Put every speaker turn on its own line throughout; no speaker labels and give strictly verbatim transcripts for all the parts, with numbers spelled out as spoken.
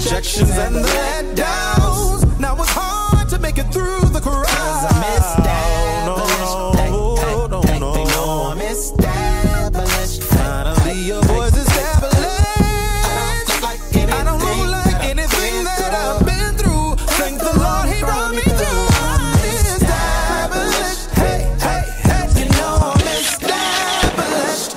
rejections and the letdowns. Now it's hard to make it through the crowd. Cause I'm established. Hey, hey, hey, they know I'm established. Finally your voice established. I don't look like anything that I've been through. Thank the Lord he brought me through. I'm established. Hey, hey, hey, you know I'm established.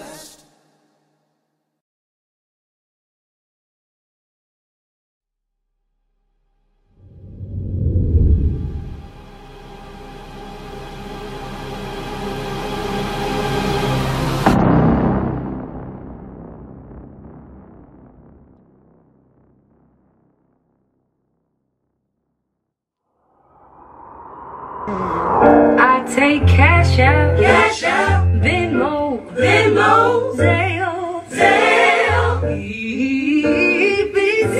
I take cash out, cash out, Venmo, Venmo, Zelle, Zelle, E B C.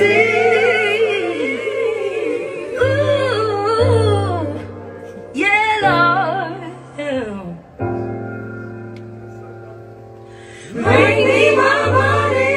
Ooh, yeah, Lord, bring me my money.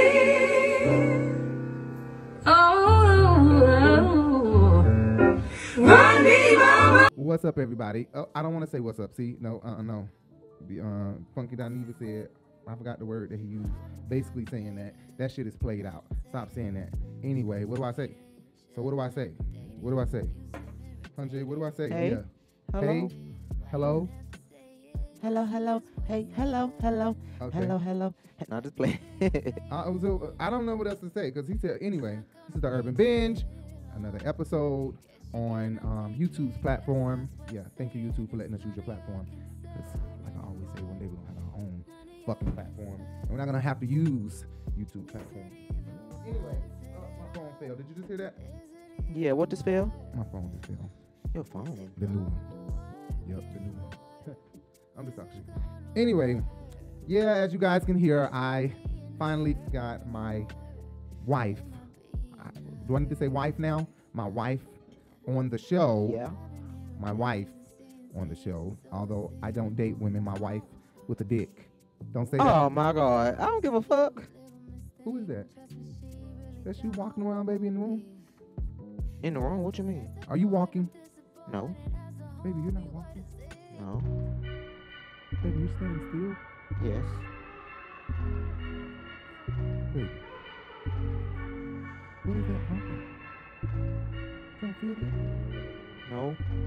Oh, run me my money.
What's up, everybody? Oh, I don't want to say what's up. See, no, uh, no. The uh, Funky Dineva said, I forgot the word that he used. Basically saying that that shit is played out. Stop saying that. Anyway, what do I say? So what do I say? What do I say? Hunjay, what do I say?
Hey.
Yeah.
Hello.
Hey. Hello.
Hello, hello. Hey, hello, hello.
Okay.
Hello, hello. No, just play.
I, so, I don't know what else to say because he said, anyway, this is the Urban Binge, another episode on um, YouTube's platform. Yeah, thank you, YouTube, for letting us use your platform. Because, like I always say, one day we're going to have our own fucking platform. And we're not going to have to use YouTube platform. Anyway, uh, my phone failed. Did you just hear that?
Yeah, what just fail?
My phone just failed.
Your phone.
The new one. Yep, the new one. I'm just talking shit. Anyway, yeah, as you guys can hear, I finally got my wife. I, do I need to say wife now? My wife on the show.
Yeah.
My wife on the show. Although I don't date women, my wife with a dick. Don't say that.
Oh my God. I don't give a fuck.
Who is that? That's you walking around, baby, in the room?
In the room? What you mean?
Are you walking?
No.
Baby, you're not walking.
No.
Baby, you're standing still.
Yes.
Baby. What is that pumping? You don't feel that?
No.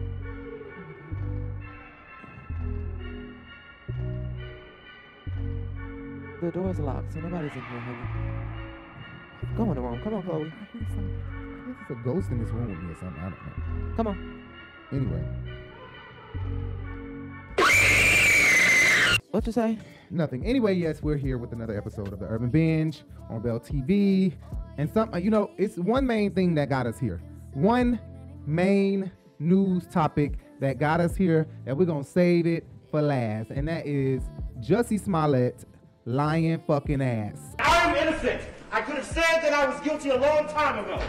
The door's locked, so nobody's in here, honey. Go in the room. Come on, Chloe.
I hear some, I guess it's a ghost in this room with me or something. I don't know.
Come on.
Anyway.
What you say?
Nothing. Anyway, yes, we're here with another episode of the Urban Binge on Bell T V. And some, you know, it's one main thing that got us here. One main news topic that got us here that we're going to save it for last. And that is Jussie Smollett lying fucking ass.
I am innocent. I could have said that I was guilty a long time ago.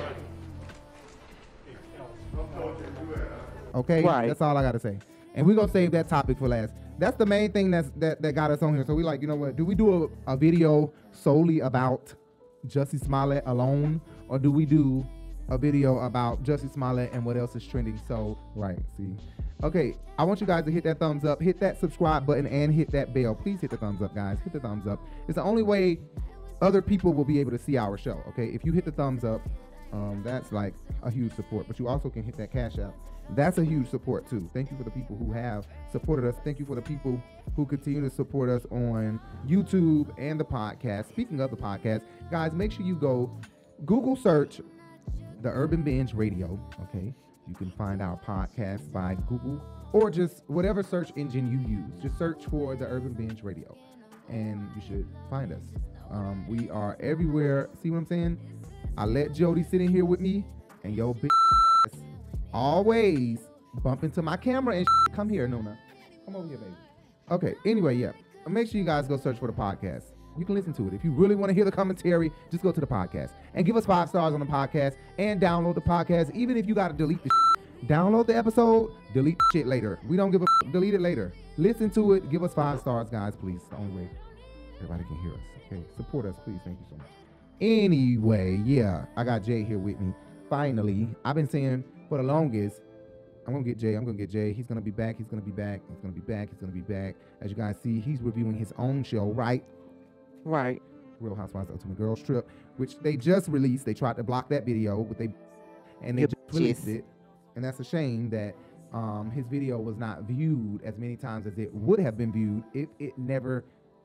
Okay?
Right.
That's all I got to say. And we're going to save that topic for last. That's the main thing that's, that, that got us on here. So we like, you know what? Do we do a, a video solely about Jussie Smollett alone? Or do we do a video about Jussie Smollett and what else is trending? So, right, see. Okay, I want you guys to hit that thumbs up, hit that subscribe button, and hit that bell. Please hit the thumbs up, guys. Hit the thumbs up. It's the only way other people will be able to see our show, okay? If you hit the thumbs up, um, that's like a huge support. But you also can hit that cash app. That's a huge support, too. Thank you for the people who have supported us. Thank you for the people who continue to support us on YouTube and the podcast. Speaking of the podcast, guys, make sure you go Google search The Urban Binge Radio, okay? You can find our podcast by Google or just whatever search engine you use. Just search for The Urban Binge Radio, and you should find us. Um, we are everywhere. See what I'm saying? I let Jody sit in here with me, and yo, bitch always bump into my camera and shit. Come here, Nona. Come over here, baby. Okay, anyway, yeah. Make sure you guys go search for the podcast. You can listen to it. If you really want to hear the commentary, just go to the podcast. And give us five stars on the podcast and download the podcast. Even if you got to delete the shit. Download the episode, delete the shit later. We don't give a f- delete it later. Listen to it. Give us five stars, guys, please. It's the only way everybody can hear us. Okay, support us, please. Thank you so much. Anyway, yeah, I got Jay here with me. Finally, I've been saying for the longest, I'm gonna get Jay. I'm gonna get Jay. He's gonna be back. He's gonna be back. He's gonna be back. He's gonna be back. As you guys see, he's reviewing his own show, right?
Right.
Real Housewives of Ultimate Girls Trip, which they just released. They tried to block that video, but they and they
Yep,
just released
yes.
it. And that's a shame that um, his video was not viewed as many times as it would have been viewed if it never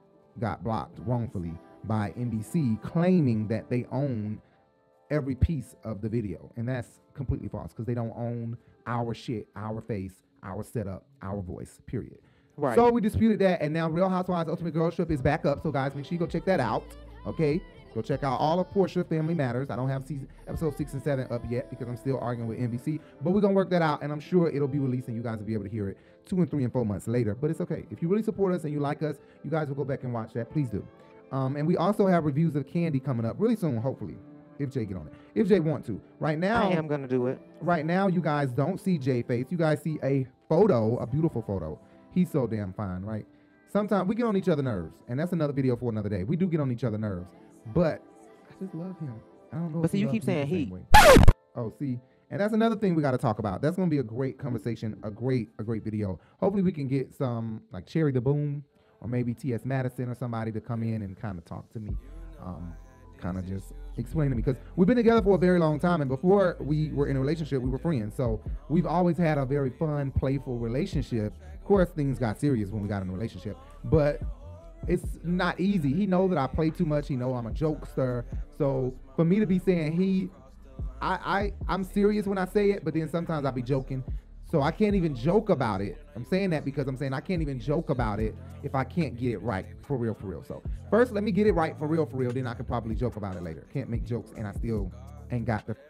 got blocked wrongfully by N B C, claiming that they own every piece of the video. And that's completely false because they don't own our shit, our face, our setup, our voice, period.
Right.
So we disputed that, and now Real Housewives Ultimate Girls Trip is back up. So guys, make sure you go check that out. Okay, go check out all of Portia Family Matters. I don't have season episode six and seven up yet because I'm still arguing with N B C, but we're gonna work that out, and I'm sure it'll be released, and you guys will be able to hear it two and three and four months later. But it's okay if you really support us and you like us, you guys will go back and watch that. Please do. Um, and we also have reviews of Candy coming up really soon, hopefully, if Jay get on it, if Jay want to. Right now,
I am gonna do it.
right now, you guys don't see Jay face. You guys see a photo, a beautiful photo. He's so damn fine, right? Sometimes we get on each other's nerves, and that's another video for another day. We do get on each other's nerves, but I just love him. I don't know.
But
if
see, you
loves
keep
me the
saying
same
he.
way. Oh, see, and that's another thing we got to talk about. That's gonna be a great conversation, a great, a great video. Hopefully, we can get some like Cherry the Boom or maybe T S Madison or somebody to come in and kind of talk to me, um, kind of just explain to me, because we've been together for a very long time, and before we were in a relationship, we were friends. So we've always had a very fun, playful relationship. Of course, things got serious when we got in a relationship, but it's not easy. He knows that I play too much. He knows I'm a jokester. So for me to be saying he, I, I, I'm serious when I say it, but then sometimes I'll be joking. So I can't even joke about it. I'm saying that because I'm saying I can't even joke about it if I can't get it right, for real, for real. So first, let me get it right for real, for real. Then I can probably joke about it later. Can't make jokes and I still ain't got the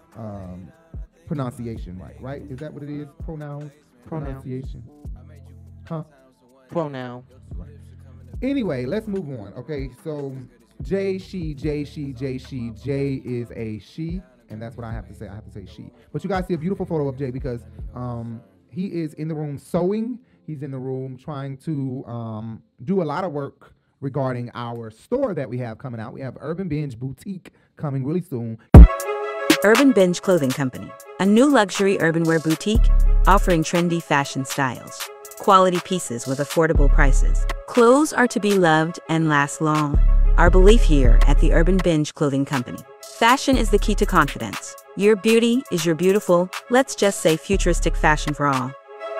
um, pronunciation right, right? Is that what it is? Pronouns?
Pronoun.
Pronunciation? Huh?
Pronoun.
Anyway, let's move on. Okay, so Jay, she, Jay, she, Jay, she. Jay is a she, and that's what I have to say. I have to say she. But you guys see a beautiful photo of Jay because um, he is in the room sewing. He's in the room trying to um, do a lot of work regarding our store that we have coming out. We have Urban Binge Boutique coming really soon.
Urban Binge Clothing Company, a new luxury urban wear boutique offering trendy fashion styles, quality pieces with affordable prices. Clothes are to be loved and last long. Our belief here at the Urban Binge Clothing Company. Fashion is the key to confidence. Your beauty is your beautiful, let's just say futuristic fashion for all.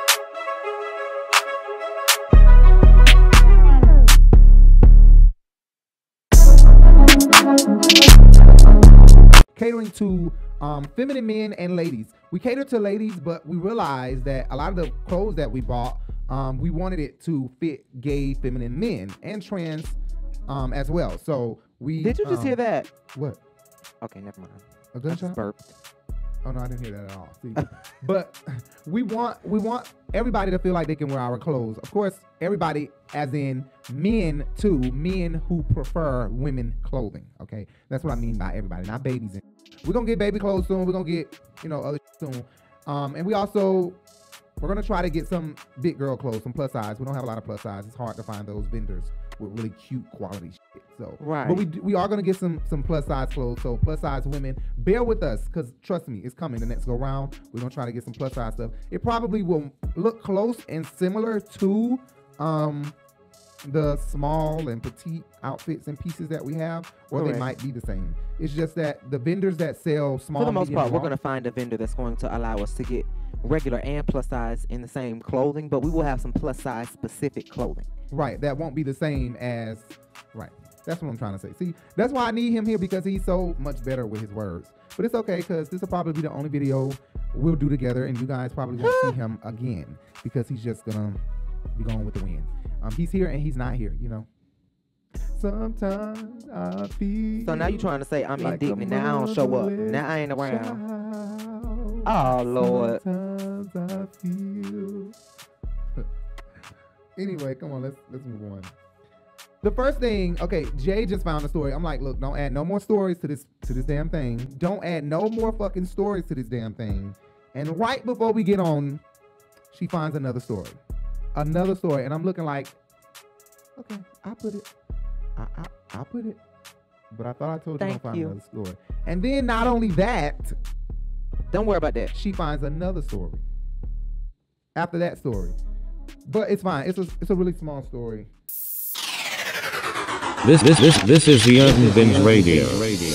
Catering to um, feminine men and ladies. We cater to ladies, but we realized that a lot of the clothes that we bought, um, we wanted it to fit gay feminine men and trans um, as well. So we
Did you just
um,
hear that?
What?
Okay, never mind.
A
I
gunshot?
just burped.
Oh no, I didn't hear that at all. See? But we want we want everybody to feel like they can wear our clothes. Of course, everybody, as in men too, men who prefer women clothing. Okay, that's what I mean by everybody, not babies. We're gonna get baby clothes soon. We're gonna get you know other soon. Um, and we also we're gonna try to get some big girl clothes, some plus size. We don't have a lot of plus size. It's hard to find those vendors with really cute quality shit. So,
Right.
But we we are gonna get some some plus size clothes. So plus size women, bear with us, cause trust me, it's coming the next go round. We're gonna try to get some plus size stuff. It probably will look close and similar to um the small and petite outfits and pieces that we have, or
Correct.
they might be the same. It's just that the vendors that sell small,
For the most
medium,
part, we're
large-
going to find a vendor that's going to allow us to get regular and plus size in the same clothing, but we will have some plus size specific clothing.
right, that won't be the same as right. That's what I'm trying to say. See, that's why I need him here, because he's so much better with his words. But it's okay, because this will probably be the only video we'll do together, and you guys probably won't see him again, because he's just gonna be going with the wind. Um, he's here and he's not here, you know. Sometimes I feel.
So now you're trying to say I'm
like a
indignant. Now I don't show up.
motherless
Now I ain't around.
child.
Oh, Lord.
Sometimes I feel. Anyway, come on, let's let's move on. The first thing, okay, Jay just found a story. I'm like, look, don't add no more stories to this to this damn thing. Don't add no more fucking stories to this damn thing. And right before we get on, she finds another story. Another story. And I'm looking like, okay, I put it. I I I put it. But I thought I told you
Thank
don't find
you.
another story. And then not only that,
Don't worry about that.
she finds another story after that story. But it's fine. It's a it's a really small story.
This this this this is the Urban Binge Radio.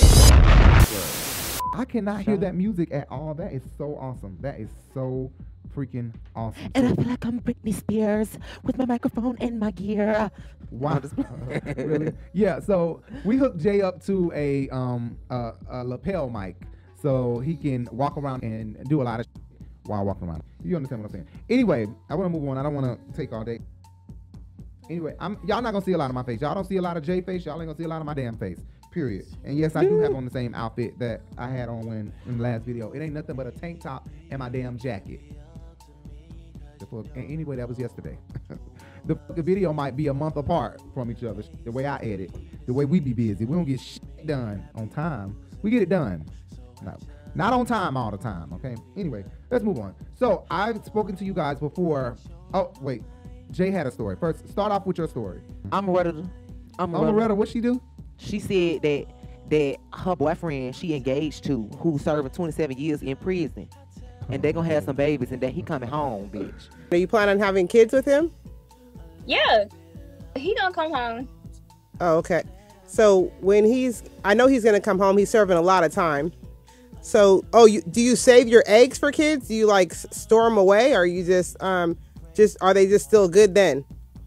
I cannot hear that music at all. That is so awesome. That is so freaking awesome.
And I feel like I'm Britney Spears with my microphone and my gear.
Wow. Really? Yeah, so we hooked Jay up to a um a, a lapel mic so he can walk around and do a lot of shit while walking around. You understand what I'm saying? Anyway, I want to move on. I don't want to take all day. Anyway, I'm y'all not gonna see a lot of my face. Y'all don't see a lot of Jay face. Y'all ain't gonna see a lot of my damn face. Period. And yes, I do have on the same outfit that I had on when in the last video. It ain't nothing but a tank top and my damn jacket. The fuck- And anyway, that was yesterday. the, the video might be a month apart from each other. The way I edit, the way we be busy, we don't get shit done on time. We get it done. No, not on time all the time. Okay. Anyway, let's move on. So I've spoken to you guys before. Oh wait, Jay had a story. First, start off with your story.
I'm ready. I'm
Oh, Loretta, what she do?
She said that that her boyfriend she engaged to, who's serving twenty-seven years in prison, and they gonna have some babies, and that he coming home, bitch.
Are you planning on having kids with him?
Yeah, he gonna come home.
Oh, okay. So when he's, I know he's gonna come home. He's serving a lot of time. So, oh, you do you save your eggs for kids? Do you like s- store them away, or you just um just are they just still good then?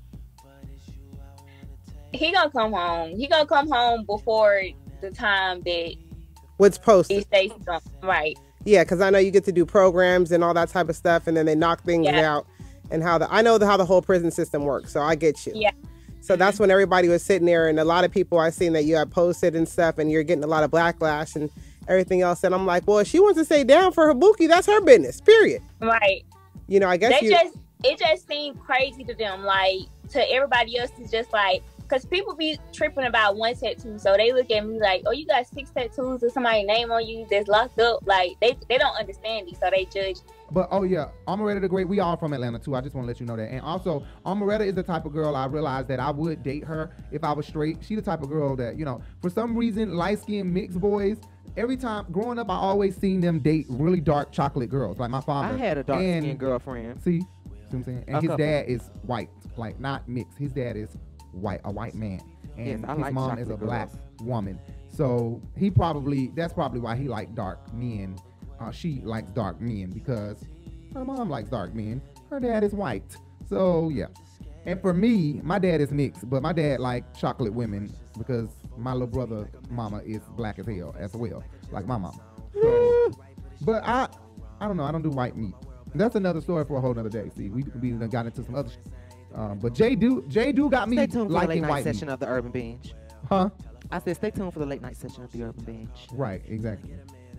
He gonna come home. He gonna come home before the time that
What's
he
posted?
stays home. Right.
Yeah, because I know you get to do programs and all that type of stuff, and then they knock things
Yeah.
out. And how the I know the, how the whole prison system works, so I get you.
Yeah.
So that's when everybody was sitting there, and a lot of people I've seen that you have posted and stuff, and you're getting a lot of backlash and everything else. And I'm like, well, if she wants to stay down for her bookie, that's her business. Period.
Right.
You know, I guess
They
you.
just it just seemed crazy to them. Like to everybody else, it's just like because people be tripping about one tattoo, so they look at me like, oh, you got six tattoos with somebody's name on you that's locked up. Like they they don't understand these, so they judge.
But oh yeah, Amaretta the Great. We all from Atlanta too. I just want to let you know that. And also, Amaretta is the type of girl I realized that I would date her if I was straight. She the type of girl that, you know, for some reason, light skinned mixed boys. Every time growing up, I always seen them date really dark chocolate girls, like my father.
I had a dark
And-
skinned girlfriend.
See, see what I'm saying? And
A
his
couple.
dad is white, like not mixed. His dad is white, a white man, and
Yes, I
his
like
mom is a
chocolate
black
girls.
woman. So he probably that's probably why he liked dark men. Uh, she likes dark men because her mom likes dark men. Her dad is white. So yeah. And for me, my dad is mixed, but my dad like chocolate women because my little brother mama is black as hell as well, like my mama. So, but I, I don't know. I don't do white meat. That's another story for a whole nother day. See, we we done got into some other shit. Um, but Jay do Jay do got me
Stay tuned for the late
liking
night
white
session
meat.
of the Urban Binge.
Huh?
I said, stay tuned for the late night session of the Urban Binge.
Right, exactly.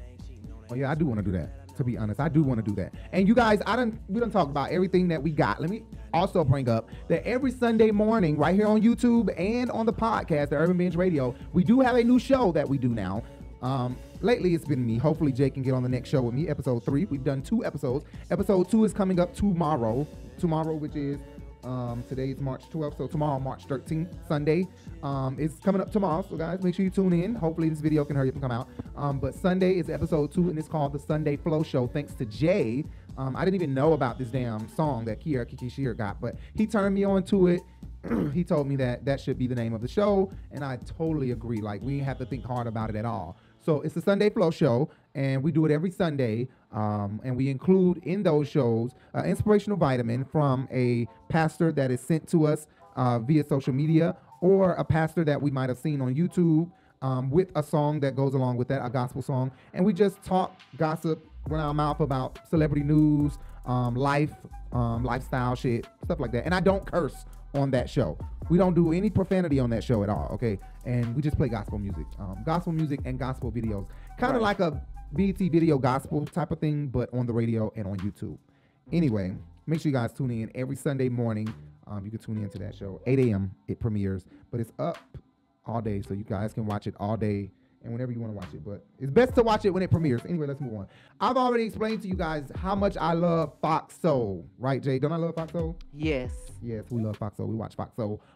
Oh yeah, I do want to do that. To be honest, I do want to do that. And you guys, I don't. We don't talk about everything that we got. Let me also bring up that every Sunday morning, right here on YouTube and on the podcast, the Urban Binge Radio, we do have a new show that we do now. Um, lately, it's been me. Hopefully, Jay can get on the next show with me. Episode three. We've done two episodes. Episode two is coming up tomorrow. Tomorrow, which is um, today is March twelfth, so tomorrow, March thirteenth, Sunday, um, is coming up tomorrow. So guys, make sure you tune in. Hopefully this video can hurry up and come out. Um, but Sunday is episode two, and it's called the Sunday Flow Show. Thanks to Jay. Um, I didn't even know about this damn song that Kiera Kiki Shear got, but he turned me on to it. He told me that that should be the name of the show, and I totally agree. Like, we didn't have to think hard about it at all. So it's the Sunday Flow Show, and we do it every Sunday, um, and we include in those shows uh, inspirational vitamin from a pastor that is sent to us uh, via social media, or a pastor that we might have seen on YouTube, um, with a song that goes along with that, a gospel song, and we just talk, gossip, run our mouth about celebrity news, um, life, um, lifestyle shit, stuff like that. And I don't curse on that show. We don't do any profanity on that show at all, okay? And we just play gospel music. Um, gospel music and gospel videos. Kind of like a B E T video gospel type of thing, but on the radio and on YouTube. Anyway, make sure you guys tune in every Sunday morning. Um, you can tune in to that show. eight a.m. it premieres, but it's up all day, so you guys can watch it all day and whenever you want to watch it. But it's best to watch it when it premieres. Anyway, let's move on. I've already explained to you guys how much I love Fox Soul. Right, Jay? Don't I love Fox Soul?
Yes.
Yes, we love Fox Soul. We watch Fox Soul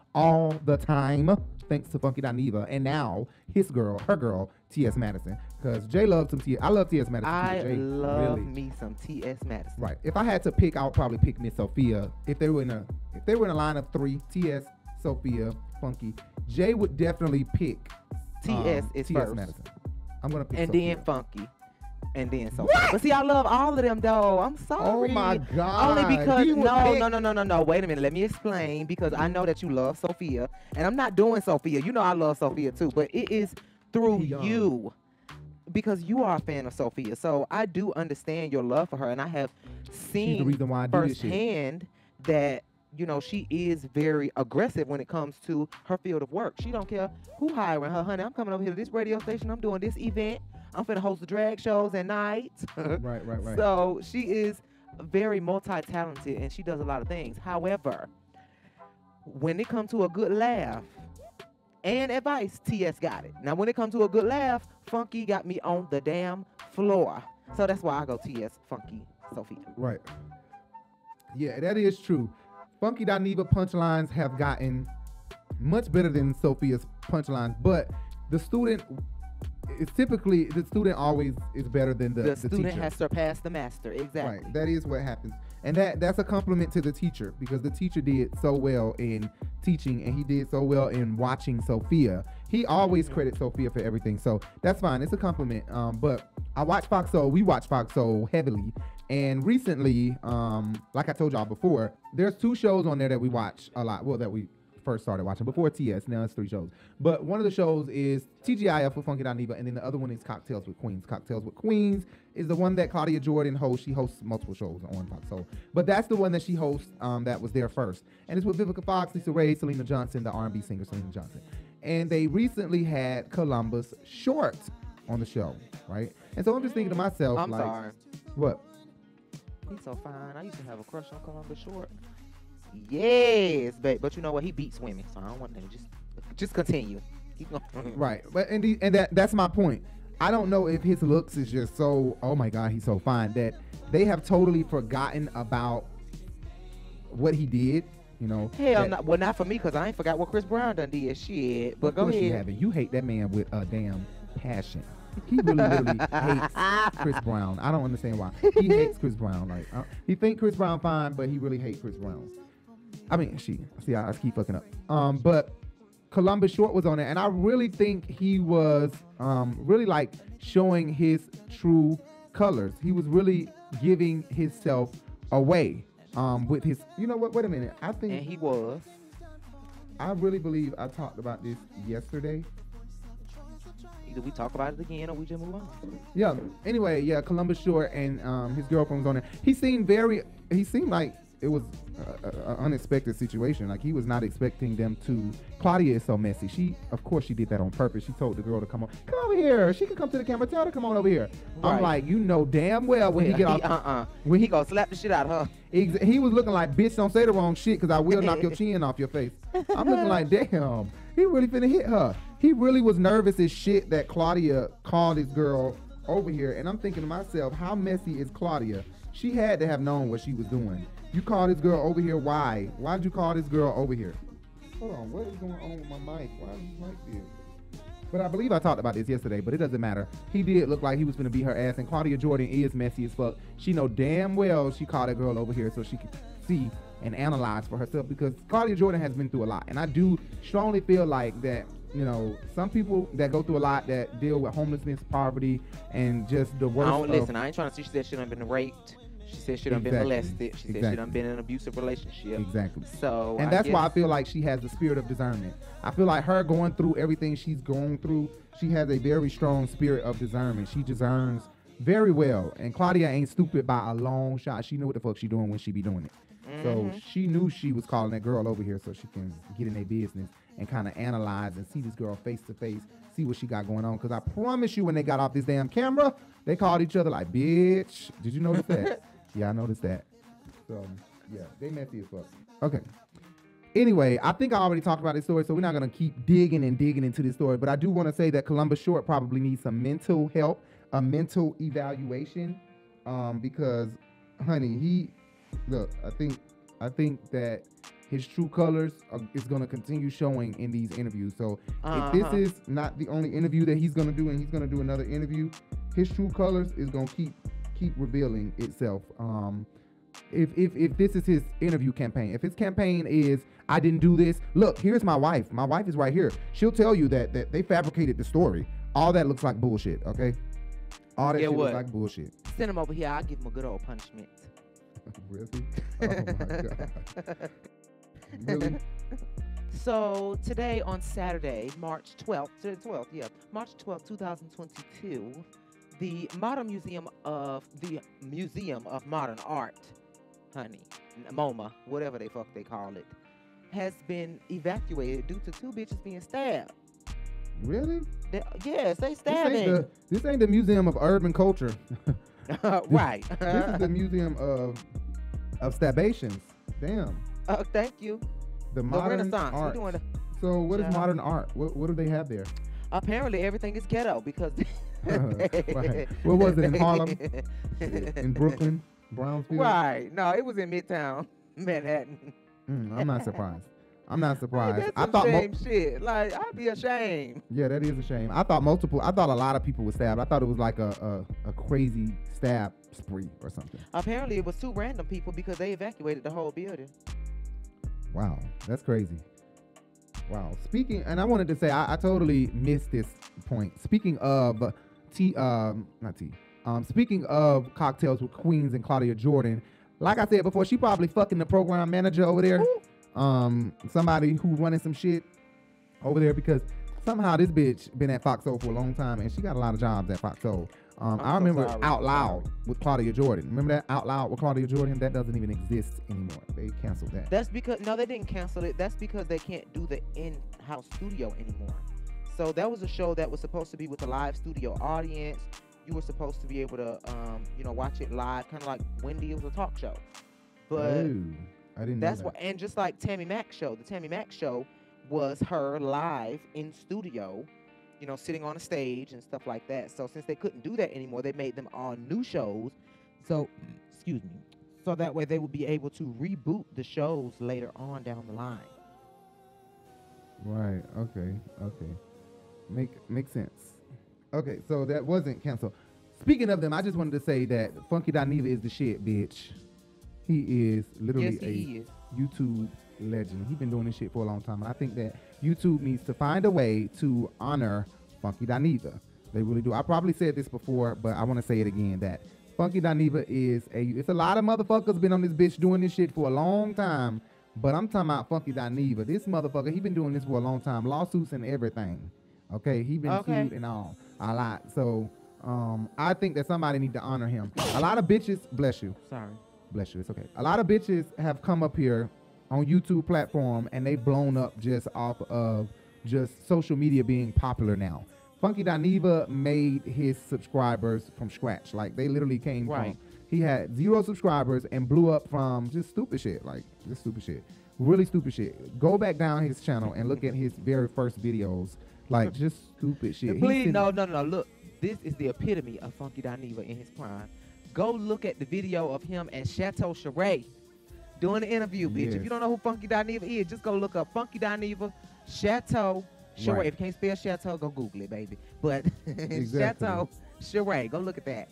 all the time, thanks to Funky Dineva, and now his girl, her girl, T S Madison. Because Jay loves some T. I love T S Madison.
I
too. Jay,
love
really.
me some T S Madison.
Right. If I had to pick, I would probably pick Miss Sophia. If they were in a, if they were in a line of three, T S, Sophia, Funky. Jay would definitely pick
T S
um,
is
T S
first.
Madison. I'm gonna pick
And
Sophia.
then Funky. And then Sophia. But see, I love all of them, though. I'm sorry.
Oh my God.
Only because
He would
no,
pick-
no, no, no, no, no. Wait a minute. Let me explain. Because I know that you love Sophia, and I'm not doing Sophia. You know I love Sophia too, but it is through
He young.
you. Because you are a fan of Sophia, so I do understand your love for her, and I have seen
reason why I do this shit.
firsthand that you know she is very aggressive when it comes to her field of work. She don't care who hiring her, honey. I'm coming over here to this radio station. I'm doing this event. I'm finna host the drag shows at night.
Right, right, right.
So she is very multi-talented, and she does a lot of things. However, when it comes to a good laugh and advice, T S got it. Now, when it comes to a good laugh, Funky got me on the damn floor. So that's why I go T S, Funky, Sophia.
Right. Yeah, that is true. Funky Dineva punchlines have gotten much better than Sophia's punchlines, but the student it's typically the student always is better than the,
The,
the
student
teacher.
has surpassed the master. Exactly.
Right. That is what happens. And that that's a compliment to the teacher because the teacher did so well in teaching and he did so well in watching Sophia. He always credits Sophia for everything. So that's fine. It's a compliment. Um, but I watch Fox Soul. We watch Fox Soul heavily. And recently, um, like I told y'all before, there's two shows on there that we watch a lot. Well, that we first started watching before T S. Now it's three shows. But one of the shows is T G I F with Funky Dineva, and then the other one is Cocktails with Queens. Cocktails with Queens is the one that Claudia Jordan hosts. She hosts multiple shows on Fox Soul. But that's the one that she hosts um, that was there first. And it's with Vivica Fox, Lisa Ray, Selena Johnson, the R and B singer Selena Johnson. And they recently had Columbus Short on the show, right? And so I'm just thinking to myself,
I'm
like,
sorry.
what?
He's so fine. I used to have a crush on Columbus Short. Yes, babe. But you know what? He beats women, so I don't want to just just continue. Keep going.
Right, but and, the, and that that's my point. I don't know if his looks is just so, oh my God, he's so fine, that they have totally forgotten about what he did, you know.
Hell,
that-
not, well, not for me, because I ain't forgot what Chris Brown done did. Shit. But
Of
go
course you
ahead.
haven't. You hate that man with a damn passion. He really, literally hates Chris Brown. I don't understand why. He hates Chris Brown. Like uh, he think Chris Brown fine, but he really hates Chris Brown. I mean, she. See, I, I keep fucking up. Um, but Columbus Short was on there, and I really think he was um really like showing his true colors. He was really giving himself away. Um, with his. You know what? Wait a minute. I think.
And he was.
I really believe I talked about this yesterday.
Either we talk about it again or we just move on.
Yeah. Anyway, yeah, Columbus Short and um, his girlfriend was on there. He seemed very. He seemed like it was an unexpected situation. Like he was not expecting them to. Claudia is so messy. She, of course, she did that on purpose. She told the girl to come on. Come over here. She can come to the camera. Tell her to come on over here. I'm
Right.
like, you know damn well when he get off.
uh-uh.
When
He
he
gonna slap the shit out of her.
Ex- he was looking like, bitch, don't say the wrong shit because I will knock your chin off your face. I'm looking like, damn, he really finna hit her. He really was nervous as shit that Claudia called this girl over here. And I'm thinking to myself, how messy is Claudia? She had to have known what she was doing. You called this girl over here, why? Why'd you call this girl over here? Hold on, what is going on with my mic? Why is this mic there? But I believe I talked about this yesterday, but it doesn't matter. He did look like he was gonna beat her ass, and Claudia Jordan is messy as fuck. She know damn well she called that girl over here so she could see and analyze for herself, because Claudia Jordan has been through a lot. And I do strongly feel like that, you know, some people that go through a lot, that deal with homelessness, poverty, and just the
I
worst
don't
of,
listen. I ain't trying to see. She said she done been raped. She said she done been
Exactly.
molested. She said
Exactly.
she done been in an abusive relationship.
Exactly.
So
And
I
that's why I
guess-
feel like she has the spirit of discernment. I feel like her going through everything she's going through, she has a very strong spirit of discernment. She discerns very well. And Claudia ain't stupid by a long shot. She knew what the fuck she doing when she be doing it. So
Mhm.
she knew she was calling that girl over here so she can get in their business and kind of analyze and see this girl face to face, see what she got going on. Because I promise you, when they got off this damn camera, they called each other like, bitch. Did you notice that? Yeah, I noticed that. So, yeah, they messy as fuck. Okay. Anyway, I think I already talked about this story, so we're not going to keep digging and digging into this story. But I do want to say that Columbus Short probably needs some mental help, a mental evaluation, um, because, honey, he, look, I think, I think that his true colors are, is going to continue showing in these interviews. So
Uh-huh.
if this is not the only interview that he's going to do, and he's going to do another interview, his true colors is going to keep keep revealing itself. Um, if if if this is his interview campaign, if his campaign is I didn't do this, look, here's my wife. My wife is right here. She'll tell you that that they fabricated the story. All that looks like bullshit. Okay, all that
Yeah,
shit
what?
looks like bullshit.
Send him over here. I'll give him a good old punishment.
Really? Oh my god. Really?
So today on Saturday, March twelfth, today the twelfth, yeah, March twelfth, two thousand twenty-two, the Modern Museum of the Museum of Modern Art, honey, MoMA, whatever they fuck they call it, has been evacuated due to two bitches being stabbed.
Really?
They, yes, they
This
stabbing.
ain't, the, this ain't the Museum of Urban Culture.
Right.
This is the Museum of of Stabations. Damn.
Oh, thank you.
The
The
modern
Renaissance. We're
art.
doing the,
So what is
Yeah.
modern art? What what do they have there?
apparently everything is ghetto because
Right. What was it, in Harlem? In Brooklyn? Brownsville?
Right. No, it was in Midtown Manhattan.
Mm, I'm not surprised. I'm not
Like,
surprised.
that's
I
some
thought mo-
shame shit. Like, I'd be ashamed.
Yeah, that is a shame. I thought multiple I thought a lot of people were stabbed. I thought it was like a a, a crazy stab spree or something.
Apparently, it was two random people because they evacuated the whole building.
Wow, that's crazy. Wow. Speaking, and I wanted to say, I, I totally missed this point. Speaking of T, um, not T. Um, speaking of Cocktails with Queens and Claudia Jordan, like I said before, she probably fucking the program manager over there. Um, somebody who running some shit over there because somehow this bitch been at Fox Soul for a long time and she got a lot of jobs at Fox Soul. Um,
I'm
I
so
remember
sorry.
Out Loud with Claudia Jordan. Remember that Out Loud with Claudia Jordan? That doesn't even exist anymore. They canceled that.
That's because no, they didn't cancel it. That's because they can't do the in-house studio anymore. So that was a show that was supposed to be with a live studio audience. You were supposed to be able to, um, you know, watch it live, kind of like Wendy. It was a talk show. But
Oh, I didn't
that's
know
what,
that.
and just like Tammy Mack show, the Tammy Mack show was her live in studio, you know, sitting on a stage and stuff like that. So since they couldn't do that anymore, they made them all new shows. So, excuse me. So that way they would be able to reboot the shows later on down the line.
Right. Okay. Okay. Make makes sense. Okay. So that wasn't canceled. Speaking of them, I just wanted to say that Funky Dineva is the shit, bitch. He is literally
Yes, he
a
is.
YouTube legend. He's been doing this shit for a long time. And I think that YouTube needs to find a way to honor Funky Dineva. They really do. I probably said this before, but I want to say it again that Funky Dineva is a, it's a lot of motherfuckers been on this bitch doing this shit for a long time. But I'm talking about Funky Dineva. This motherfucker, he been doing this for a long time. Lawsuits and everything. Okay, he been
Okay.
sued and all. A lot. So um, I think that somebody need to honor him. A lot of bitches, bless you.
Sorry.
Bless you. It's okay. A lot of bitches have come up here on YouTube platform and they've blown up just off of just social media being popular now. Funky Dineva made his subscribers from scratch. Like they literally came
Right.
from, he had zero subscribers and blew up from just stupid shit. Like just stupid shit. Really stupid shit. Go back down his channel and look at his very first videos. Like just stupid shit. He
Please,
sent-
no, no, no. Look, this is the epitome of Funky Dineva in his prime. Go look at the video of him and Chateau Cheray doing the interview, bitch. If
Yes.
you don't know who Funky Dineva is, just go look up Funky Dineva, Chateau Cheray.
Right.
If you can't spell Chateau, go Google it, baby. But
Exactly.
Chateau Cheray, go look at that.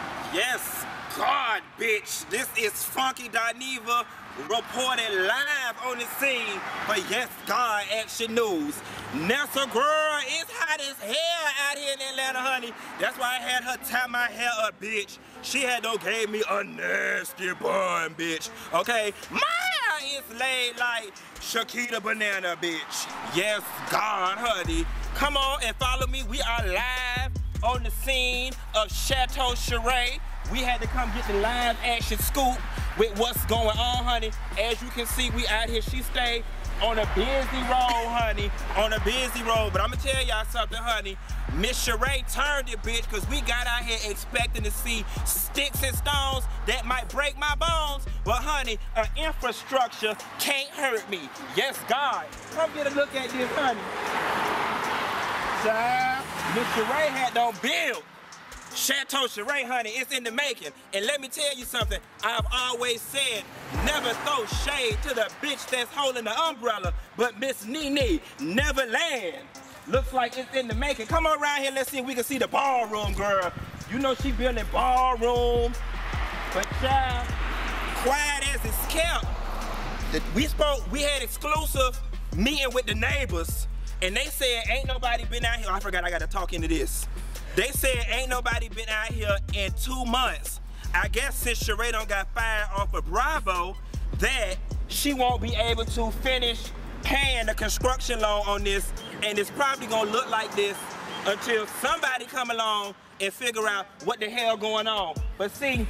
Yes, God, bitch. This is Funky Dineva reporting live on the scene for Yes, God Action News. Nessa girl is hot as hell out here in Atlanta, honey. That's why I had her tie my hair up, bitch. She had though gave me a nasty bun, bitch. Okay, my hair is laid like Shakita Banana, bitch. Yes, God, honey. Come on and follow me. We are live on the scene of Chateau Cheray. We had to come get the live action scoop with what's going on, honey. As you can see, we out here. She stayed on a busy road, honey. On a busy road. But I'm gonna tell y'all something, honey. Miss Cheray turned it, bitch, because we got out here expecting to see sticks and stones that might break my bones. But, honey, uh, infrastructure can't hurt me. Yes, God. Come get a look at this, honey. Child, Miss Cheray had no build. Chateau Sheree, honey, it's in the making. And let me tell you something. I've always said, never throw shade to the bitch that's holding the umbrella, but Miss Nene, Neverland. Looks like it's in the making. Come on around here, let's see if we can see the ballroom, girl. You know she building ballrooms, but child, quiet as it's kept. We spoke, we had exclusive meeting with the neighbors, and they said ain't nobody been out here. I forgot I gotta talk into this. They said ain't nobody been out here in two months. I guess since Sheree done got fired off of Bravo, that she won't be able to finish paying the construction loan on this, and it's probably gonna look like this until somebody come along and figure out what the hell going on. But see,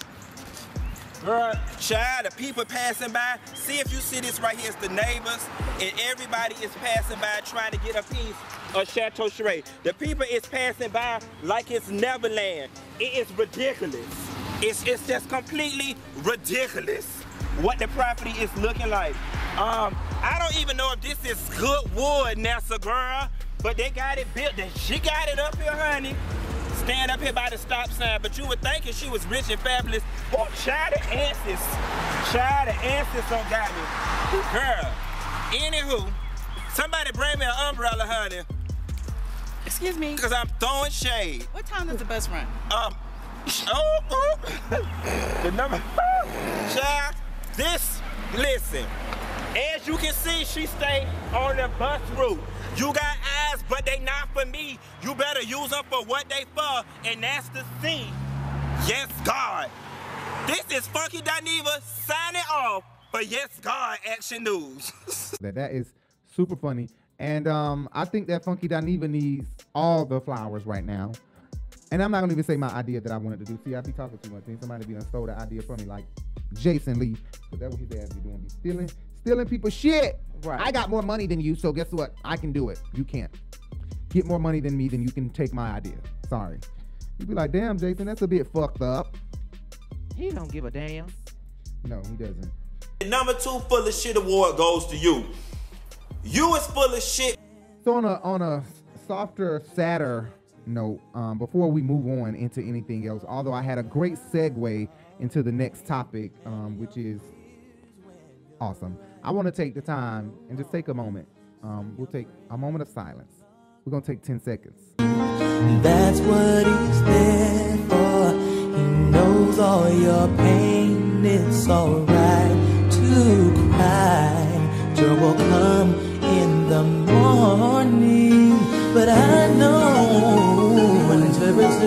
girl, child, the people passing by, see if you see this right here, it's the neighbors, and everybody is passing by trying to get a piece of Chateau Sheree. The people is passing by like it's Neverland. It is ridiculous. It's, it's just completely ridiculous what the property is looking like. Um, I don't even know if this is good wood, Nessa, girl, but they got it built. She got it up here, honey. Stand up here by the stop sign, but you were thinking she was rich and fabulous. Boy, child, the answers. Child, the answers don't got me. Girl, anywho, somebody bring me an umbrella, honey.
Excuse me?
Because I'm throwing shade.
What time does the bus run?
Um, oh, oh. The number, child, this, listen. As you can see, she stay on the bus route. You got eyes, but they not for me. You better use them for what they for, and that's the thing. Yes, God. This is Funky Dineva signing off for Yes, God Action News.
that that is super funny, and um, I think that Funky Dineva needs all the flowers right now. And I'm not gonna even say my idea that I wanted to do. See, I be talking too much. Think somebody be done stole the idea from me, like Jason Lee, because that's what his ass be doing, be stealing. Stealing people's shit.
Right.
I got more money than you, so guess what? I can do it. You can't. Get more money than me, then you can take my idea. Sorry. You be like, damn, Jason, that's a bit fucked up.
He don't give a damn.
No, he doesn't.
The number two full of shit award goes to you. You is full of shit.
So on a on a softer, sadder note, um, before we move on into anything else, although I had a great segue into the next topic, um, which is awesome. I want to take the time and just take a moment. Um, we'll take a moment of silence. We're going to take ten seconds.
That's what he's there for. He knows all your pain. It's alright to cry. Joy will come in the morning. But I know when it's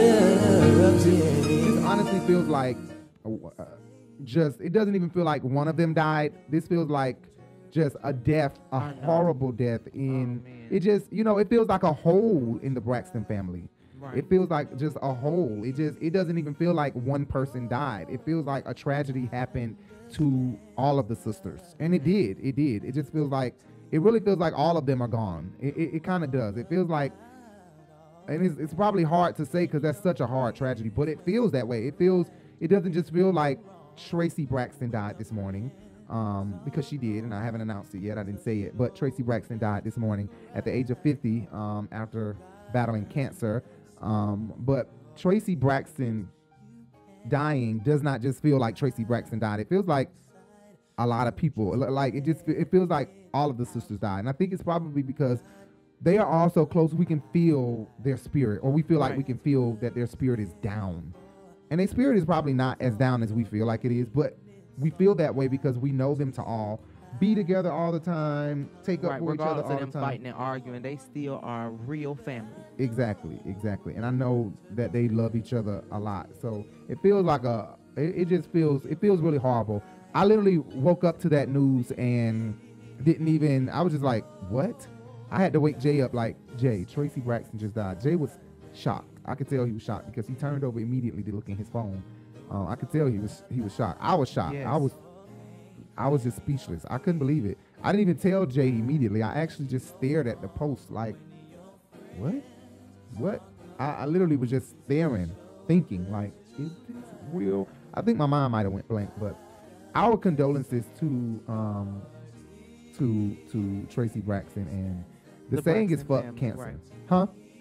This honestly feels like uh, just, it doesn't even feel like one of them died. This feels like just a death, a horrible death in, oh, it just, you know, it feels like a hole in the Braxton family. Right. It feels like just a hole. It just, it doesn't even feel like one person died. It feels like a tragedy happened to all of the sisters. And it did, it did. It just feels like, it really feels like all of them are gone. It, it, it kind of does. It feels like, and it's, it's probably hard to say because that's such a hard tragedy, but it feels that way. It feels, it doesn't just feel like Tracy Braxton died this morning, um, because she did, and I haven't announced it yet. I didn't say it, but Tracy Braxton died this morning at the age of fifty, um, after battling cancer. Um, but Tracy Braxton dying does not just feel like Tracy Braxton died. It feels like a lot of people, like it just, it feels like all of the sisters died. And I think it's probably because they are all so close, we can feel their spirit, or we feel like right. we can feel that their spirit is down. And their spirit is probably not as down as we feel like it is, but we feel that way because we know them to all be together all the time, take
right,
up for each other all the time.
Regardless of them fighting and arguing, they still are real family.
Exactly, exactly. And I know that they love each other a lot. So it feels like a, it, it just feels, it feels really horrible. I literally woke up to that news and didn't even, I was just like, what? I had to wake Jay up like, Jay, Tracy Braxton just died. Jay was shocked. I could tell he was shocked because he turned over immediately to look in his phone. Uh, I could tell he was he was shocked. I was shocked. Yes. I was I was just speechless. I couldn't believe it. I didn't even tell Jay immediately. I actually just stared at the post like, what? What? I, I literally was just staring, thinking like, is this real? I think my mind might have went blank, but our condolences to um to to Tracy Braxton, and the, the saying Braxton is fuck family, cancer. Right. Huh?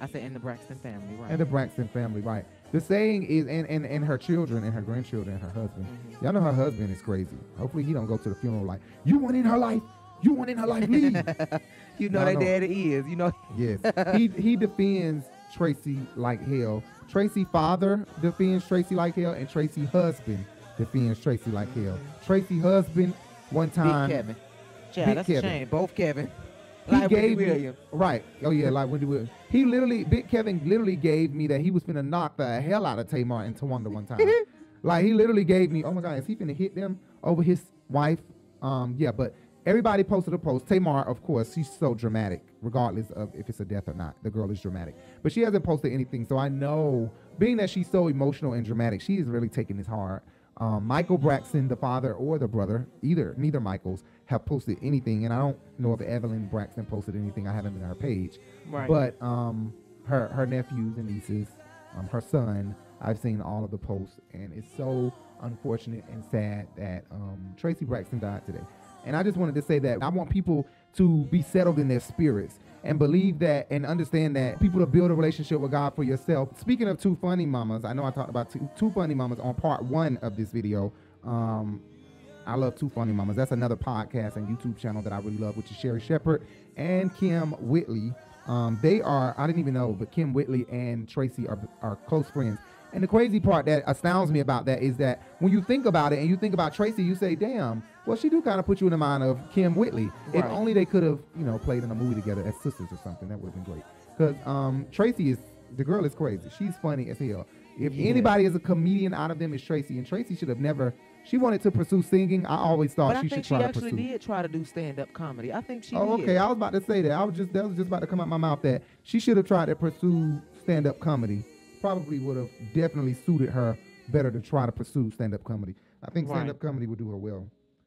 I said in the Braxton family, right?
And the Braxton family, right. The saying is, and, and, and her children and her grandchildren and her husband. Mm-hmm. Y'all know her husband is crazy. Hopefully he don't go to the funeral like, you want in her life? You want in her life, leave.
You know that daddy is, you know.
Yes. he he defends Tracy like hell. Tracy father defends Tracy like hell, and Tracy husband defends Tracy like hell. Tracy husband one time.
Big Kevin. Yeah, that's
Kevin.
a shame. Both Kevin.
He
Like
gave
Wendy
me,
Williams.
right. Oh yeah, like Wendy Williams. He literally, Big Kevin literally gave me that he was finna knock the hell out of Tamar and Tawanda one time. Like he literally gave me, oh my God, is he finna hit them over his wife? Um, yeah, but everybody posted a post. Tamar, of course, she's so dramatic, regardless of if it's a death or not. The girl is dramatic, but she hasn't posted anything. So I know, being that she's so emotional and dramatic, she is really taking this hard. Um, Michael Braxton, the father or the brother, either neither Michaels have posted anything, and I don't know if Evelyn Braxton posted anything. I haven't been on her page,
Right.
but um, her her nephews and nieces, um, her son, I've seen all of the posts, and it's so unfortunate and sad that um, Tracy Braxton died today. And I just wanted to say that I want people to be settled in their spirits and believe that and understand that people to build a relationship with God for yourself. Speaking of two funny mamas, I know I talked about two, two funny mamas on part one of this video. Um, I love Two Funny Mamas. That's another podcast and YouTube channel that I really love, which is Sherry Shepherd and Kim Whitley. Um, they are, I didn't even know, but Kim Whitley and Tracy are, are close friends. And the crazy part that astounds me about that is that when you think about it and you think about Tracy, you say, damn, well, she do kind of put you in the mind of Kim Whitley. If
Right.
only they could have, you know, played in a movie together as sisters or something, that would have been great. Because um, Tracy is, the girl is crazy. She's funny as hell. If
Yeah.
anybody is a comedian out of them, it's Tracy. And Tracy should have never, she wanted to pursue singing. I always thought
But I
she
think
should
she
try to
actually
pursue.
did try to do stand-up comedy. I think she
Oh,
did.
okay. I was about to say that. I was just that was just about to come out my mouth that she should have tried to pursue stand-up comedy. Probably would have definitely suited her better to try to pursue stand-up comedy. I think
Right.
stand-up comedy would do her well.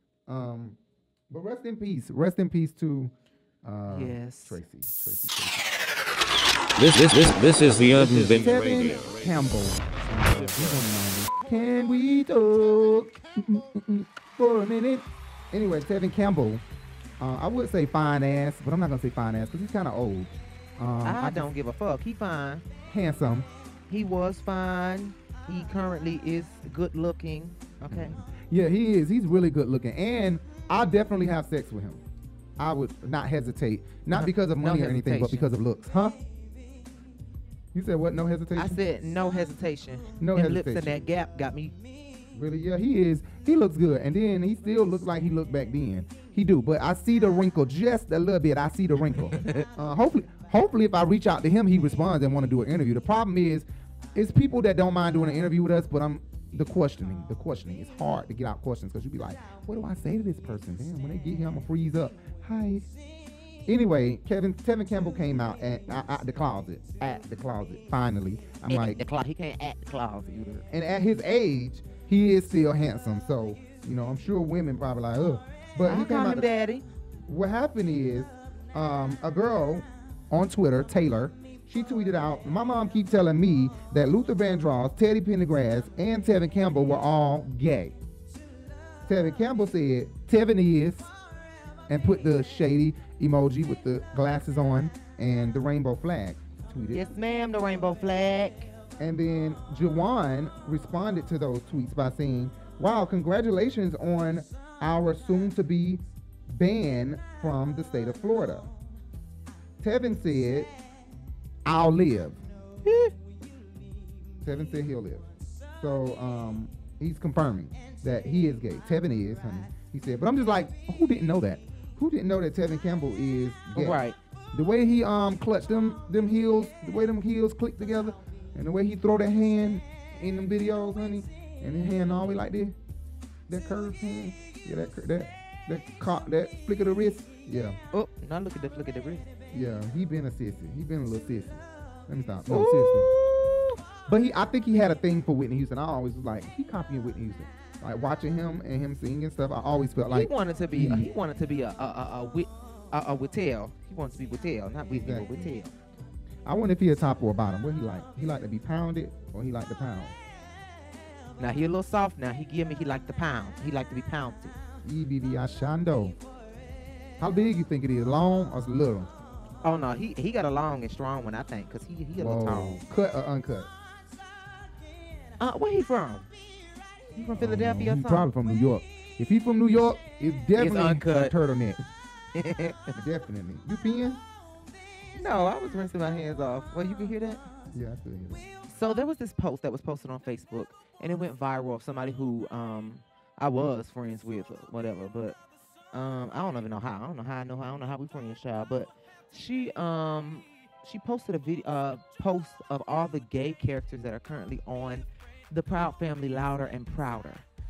Um, but rest in peace. Rest in peace to uh,
Yes.
Tracy. Tracy. Tracy.
This this this this is the Urban Binge
Kevin
Radio.
Campbell. Uh, he's on the line. Can we talk for a minute? Anyway, Tevin Campbell. Uh, I would say fine ass, but I'm not gonna say fine ass because he's kind of old. Um,
I,
just-
don't give a fuck. He fine.
handsome.
He was fine. He currently is good looking. Okay.
Yeah, he is. He's really good looking, and I'll definitely have sex with him. I would not hesitate, not because of
No
money or anything, but
hesitation.
because of looks. Huh? You said what? No hesitation.
I said no hesitation.
No
Them lips
hesitation.
in that gap got me.
Really? Yeah, he is. He looks good, and then he still looks like he looked back then. He do, but I see the wrinkle just a little bit. I see the wrinkle. uh, hopefully, hopefully, if I reach out to him, he responds and want to do an interview. The problem is, it's people that don't mind doing an interview with us, but I'm the questioning. The questioning. It's hard to get out questions because you be like, what do I say to this person? Damn, when they get here, I'm gonna freeze up. Hi. Anyway, Kevin Tevin Campbell came out at, at, at the closet. At the closet. Finally, I'm
At
like,
the clo- he can't act the closet either.
and at his age, he is still handsome. So, you know, I'm sure women probably like, oh. But
I
he came
call
out.
him
the-
daddy.
what happened is, um, a girl on Twitter, Taylor, she tweeted out, my mom keeps telling me that Luther Vandross, Teddy Pendergrass, and Tevin Campbell were all gay. Tevin Campbell said, Tevin is, and put the shady emoji with the glasses on and the rainbow flag. Tweeted.
Yes, ma'am. The rainbow flag.
And then Jawan responded to those tweets by saying, wow, congratulations on our soon-to-be ban from the state of Florida. Tevin said, I'll live. Tevin said he'll live. So um, he's confirming that he is gay. Tevin is, honey. He said, but I'm just like, who didn't know that? Who didn't know that Tevin Campbell is gay?
Right.
The way he um clutched them them heels, the way them heels click together, and the way he throw that hand in them videos, honey, and his hand always like this, that curved hand, yeah, that cur- that that caught that flick of the wrist, yeah,
Oh, now look at the look at the wrist.
yeah, he been a sissy, he been a little sissy. Let me stop, no sissy. But he, I think he had a thing for Whitney Houston. I always was like, he copying Whitney Houston. Like watching him and him singing and stuff, I always felt like
he wanted to be.
he-
he wanted to be a a a, a, Whit, a, a Whittle. He wants to be Whittle, not Whitney, but
Exactly.
Whittle.
I wonder if he a top or a bottom. What he like? He like to be pounded or he like to pound?
Now he a little soft. Now he give me. He like the pound. He like to be pounded.
E B B I Shando. How big you think it is? Long or little?
Oh no, he he got a long and strong one, I think, cause he he a little tall.
Whoa. Cut or uncut?
Uh, where he from? He from Philadelphia or
He's
something?
probably from New York. If he's from New York, it's definitely
uncut.
a turtleneck. Definitely. You peeing?
No, I was rinsing my hands off. Well, you can hear that?
Yeah, I still hear that.
So there was this post that was posted on Facebook, and it went viral of somebody who um I was friends with, or whatever. But um I don't even know how. I don't know how I know how. I don't know how we friends, child. But she um she posted a video uh post of all the gay characters that are currently on the Proud Family, Louder and Prouder.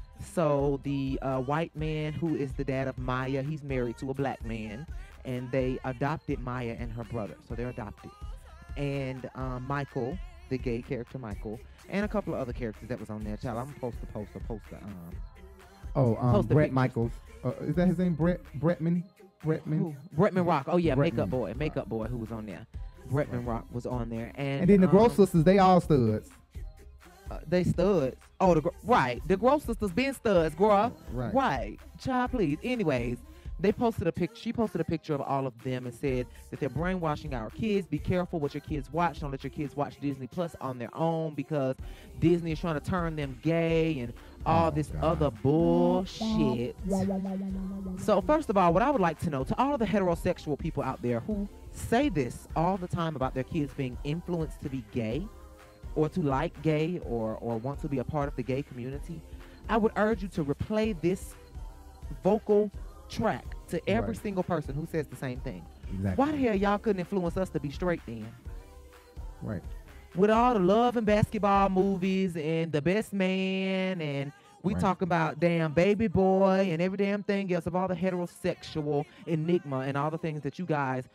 So the uh, white man who is the dad of Maya, he's married to a black man, and they adopted Maya and her brother. So they're adopted. And um, Michael, the gay character Michael, and a couple of other characters that was on there. Child, I'm supposed to post a post the, um
Oh, um,
post the
Brett
pictures.
Michaels. Uh, is that his name? Brett Bretman? Bretman?
Who? Bretman Rock. Oh yeah,
Bretman.
makeup boy, makeup boy who was on there. Bretman Rock was on there, and
And then the
um,
Gross sisters, they all studs.
Uh, they studs. Oh, the gr- right. The Gross sisters being studs, girl.
Right.
Right. Child, please. Anyways, they posted a pic. She posted a picture of all of them and said that they're brainwashing our kids. Be careful what your kids watch. Don't let your kids watch Disney Plus on their own because Disney is trying to turn them gay and all
Oh,
this
God.
other bullshit. So first of all, what I would like to know to all of the heterosexual people out there who say this all the time about their kids being influenced to be gay, or to like gay, or or want to be a part of the gay community, I would urge you to replay this vocal track to every
Right.
single person who says the same thing.
Exactly.
Why the hell y'all couldn't influence us to be straight then?
Right.
With all the love and basketball movies and The Best Man, and we
Right.
talk about damn Baby Boy and every damn thing else of all the heterosexual enigma and all the things that you guys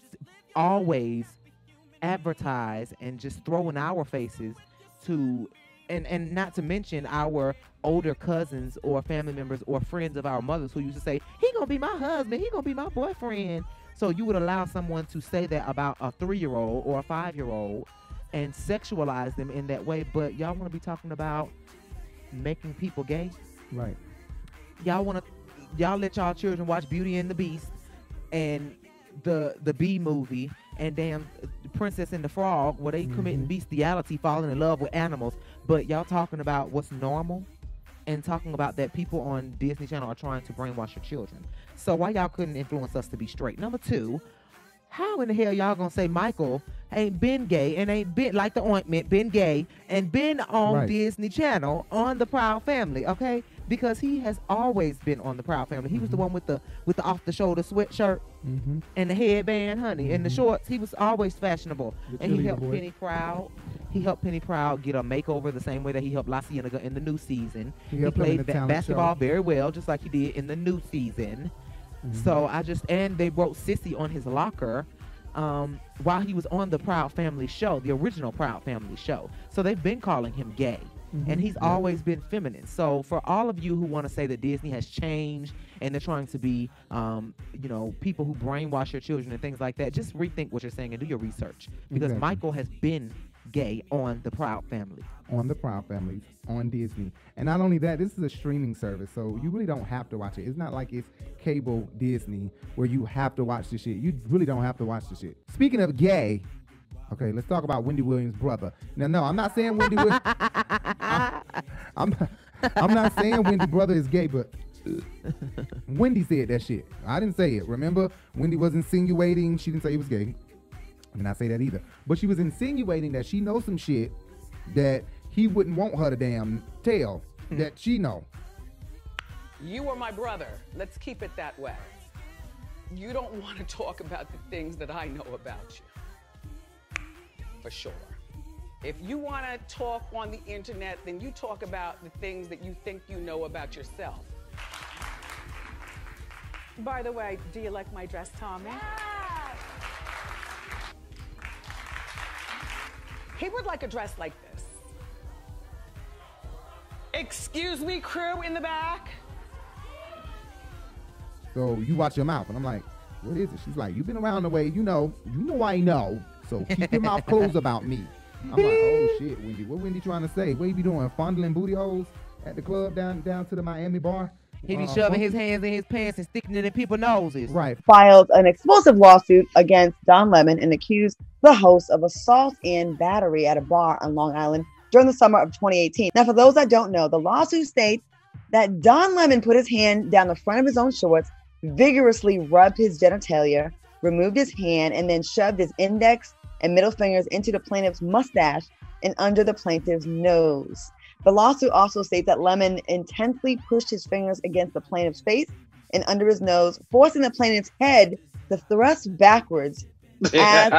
always advertise and just throw in our faces to, and and not to mention our older cousins or family members or friends of our mothers who used to say, he gonna be my husband, he gonna be my boyfriend. So you would allow someone to say that about a three-year-old or a five-year-old and sexualize them in that way, but y'all want to be talking about making people gay?
Right.
Y'all want to, y'all let y'all children watch Beauty and the Beast and the the Bee movie and damn Princess and the Frog, where they committing bestiality, falling in love with animals, but y'all talking about what's normal and talking about that people on Disney Channel are trying to brainwash your children. So why y'all couldn't influence us to be straight? Number two, how in the hell y'all gonna say Michael ain't been gay and ain't been like the ointment, been gay and been on
Right.
Disney Channel on the Proud Family, okay? Because he has always been on the Proud Family. He was the one with the with the off the shoulder sweatshirt
Mm-hmm.
and the headband, honey, and the shorts. He was always fashionable,
The
and he
cheerleader
helped
boy.
Penny Proud. He helped Penny Proud get a makeover the same way that he helped La Cienega in the new season.
He
He,
helped him in
played
the
ba-
talent
basketball
show.
very well, just like he did in the new season.
Mm-hmm.
So I just, and they wrote Sissy on his locker um, while he was on the Proud Family show, the original Proud Family show. So they've been calling him gay.
Mhm.
And he's
Yeah.
always been feminine. So for all of you who want to say that Disney has changed and they're trying to be, um, you know, people who brainwash your children and things like that, just rethink what you're saying and do your research. Because
Exactly.
Michael has been gay on the Proud Family.
On the Proud Family, on Disney. And not only that, this is a streaming service, so you really don't have to watch it. It's not like it's cable Disney where you have to watch the shit. You really don't have to watch the shit. Speaking of gay, okay, let's talk about Wendy Williams' brother. Now, no, I'm not saying Wendy Williams. I'm, I'm, I'm not saying Wendy's brother is gay, but Wendy said that shit. I didn't say it. Remember, Wendy was insinuating. She didn't say he was gay. I did not say that either. But she was insinuating that she knows some shit that he wouldn't want her to damn tell that she know.
You are my brother. Let's keep it that way. You don't want to talk about the things that I know about you. For sure. If you want to talk on the internet, then you talk about the things that you think you know about yourself.
By the way, do you like my dress, Tommy?
He would like a dress like this. Excuse me, crew in the back.
So you watch your mouth. And I'm like, what is it? She's like, you've been around the way. You know, you know I know. So keep your mouth closed about me. I'm like, oh shit, Wendy. What Wendy trying to say? What you be doing? Fondling booty holes at the club down down to the Miami bar?
He be
Uh,
shoving his hands in his pants and sticking it in people's noses.
Right.
Filed an explosive lawsuit against Don Lemon and accused the host of assault and battery at a bar on Long Island during the summer of twenty eighteen. Now, for those that don't know, the lawsuit states that Don Lemon put his hand down the front of his own shorts, vigorously rubbed his genitalia, removed his hand, and then shoved his index and middle fingers into the plaintiff's mustache and under the plaintiff's nose. The lawsuit also states that Lemon intensely pushed his fingers against the plaintiff's face and under his nose, forcing the plaintiff's head to thrust backwards as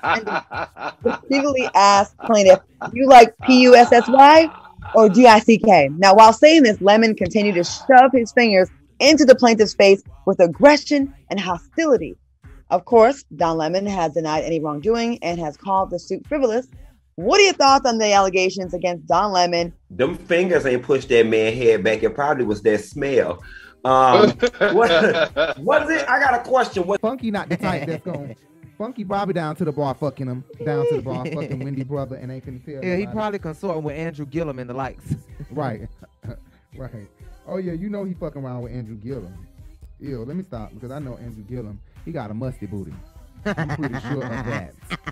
repeatedly asked plaintiff, "You like P U S S Y or D I C K?" Now, while saying this, Lemon continued to shove his fingers into the plaintiff's face with aggression and hostility. Of course, Don Lemon has denied any wrongdoing and has called the suit frivolous. What are your thoughts on the allegations against Don Lemon?
Them fingers ain't pushed that man head back. It probably was that smell. Um, what, what is it? I got a question. What?
Funky not the type that's going. Funky probably down to the bar fucking him. Down to the bar fucking Wendy brother and ain't gonna tell.
Yeah, he
nobody.
probably consorting with Andrew Gillum and the likes.
Right. Right. Oh yeah, you know he fucking around with Andrew Gillum. Ew, let me stop because I know Andrew Gillum. He got a musty booty. I'm pretty sure of that.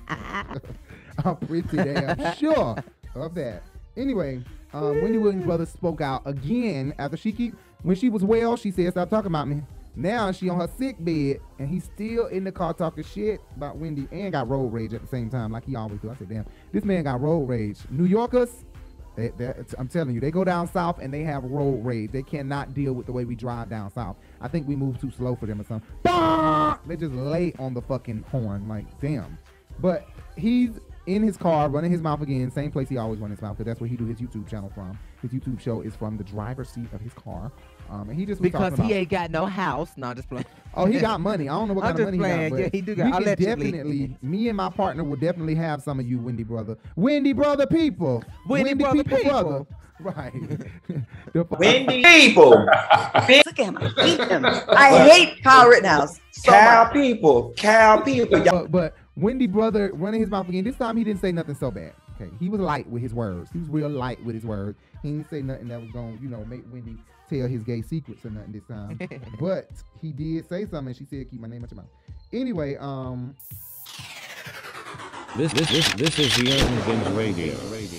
I'm pretty damn sure of that. Anyway, um, Wendy Williams' brother spoke out again after she keep when she was well. She said, "Stop talking about me." Now she on her sick bed and he's still in the car talking shit about Wendy and got road rage at the same time, like he always do. I said, "Damn, this man got road rage." New Yorkers, they, they, I'm telling you, they go down south and they have road rage. They cannot deal with the way we drive down south. I think we move too slow for them or something. Bah! They just lay on the fucking horn, like damn. But he's in his car, running his mouth again, same place he always runs his mouth, because that's where he do his YouTube channel from. His YouTube show is from the driver's seat of his car. Um, and he just was
because
talking
he
about,
ain't got no house. No, just playing.
Oh, he got money. I don't know what
I'm
kind of
just
money
playing.
he got.
Yeah,
But
he do got-
we can
allegedly.
definitely, me and my partner will definitely have some of you, Wendy brother. Wendy brother people.
Wendy brother people.
brother. Right. The-
Wendy people.
Look at him. I hate him. I hate Kyle Rittenhouse. So
Cow
much.
people. Cow people. Y'all-
but, but Wendy brother running his mouth again. This time he didn't say nothing so bad. Okay, he was light with his words. He was real light with his words. He didn't say nothing that was going, to you know, make Wendy tell his gay secrets or nothing this time. But he did say something. And she said, "Keep my name out your mouth." Anyway, um,
This this this this is the Urban Binge Radio.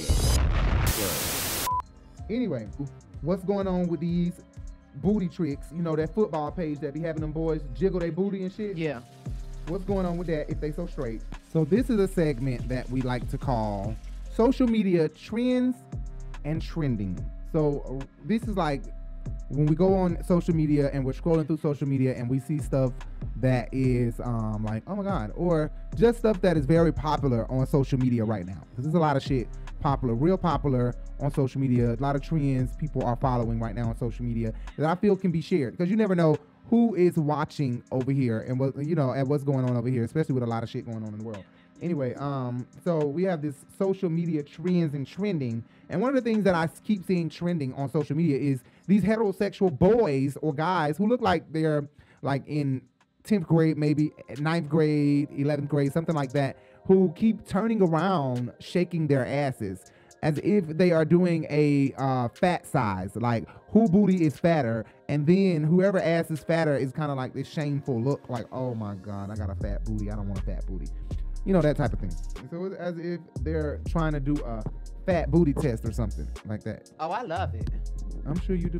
anyway, what's going on with these booty tricks? You know, that football page that be having them boys jiggle their booty and shit.
Yeah.
What's going on with that if they so straight? So this is a segment that we like to call social media trends and trending. So uh, this is like when we go on social media and we're scrolling through social media and we see stuff that is um, like, oh my God, or just stuff that is very popular on social media right now. Because there's a lot of shit popular, real popular on social media. A lot of trends people are following right now on social media that I feel can be shared, because you never know who is watching over here and what, you know, and what's going on over here, especially with a lot of shit going on in the world. Anyway, um, so we have this social media trends and trending. And one of the things that I keep seeing trending on social media is these heterosexual boys or guys who look like they're like in tenth grade, maybe ninth grade, eleventh grade, something like that, who keep turning around, shaking their asses as if they are doing a uh, fat size, like who booty is fatter, and then whoever ass is fatter is kind of like this shameful look, like, oh my God, I got a fat booty, I don't want a fat booty. You know, that type of thing. So it's as if they're trying to do a fat booty test or something like that.
Oh, I love it.
I'm sure you do.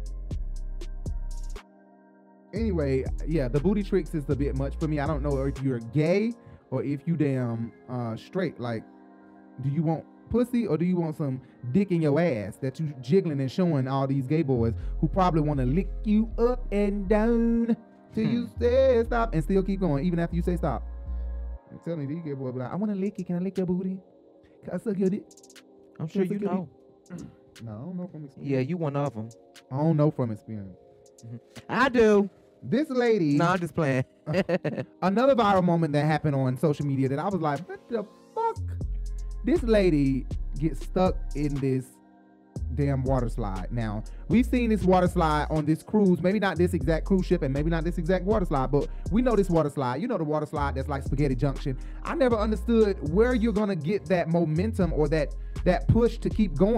Anyway, yeah, the booty tricks is a bit much for me. I don't know if you're gay or if you damn uh, straight. Like, do you want pussy or do you want some dick in your ass that you jiggling and showing all these gay boys who probably want to lick you up and down till you say stop and still keep going even after you say stop? I'm telling you, these gay boys be like, I want to lick you. Can I lick your booty? Can I suck your dick?
I'm
Can
sure
I suck
you
your
know.
dick? No, I don't know from experience.
Yeah, you one of them.
I don't know from experience.
I do.
This lady.
No, I'm just playing.
Another viral moment that happened on social media that I was like, what the fuck? This lady gets stuck in this damn water slide. Now, we've seen this water slide on this cruise, maybe not this exact cruise ship and maybe not this exact water slide, but we know this water slide. You know the water slide that's like Spaghetti Junction. I never understood where you're gonna get that momentum or that that push to keep going.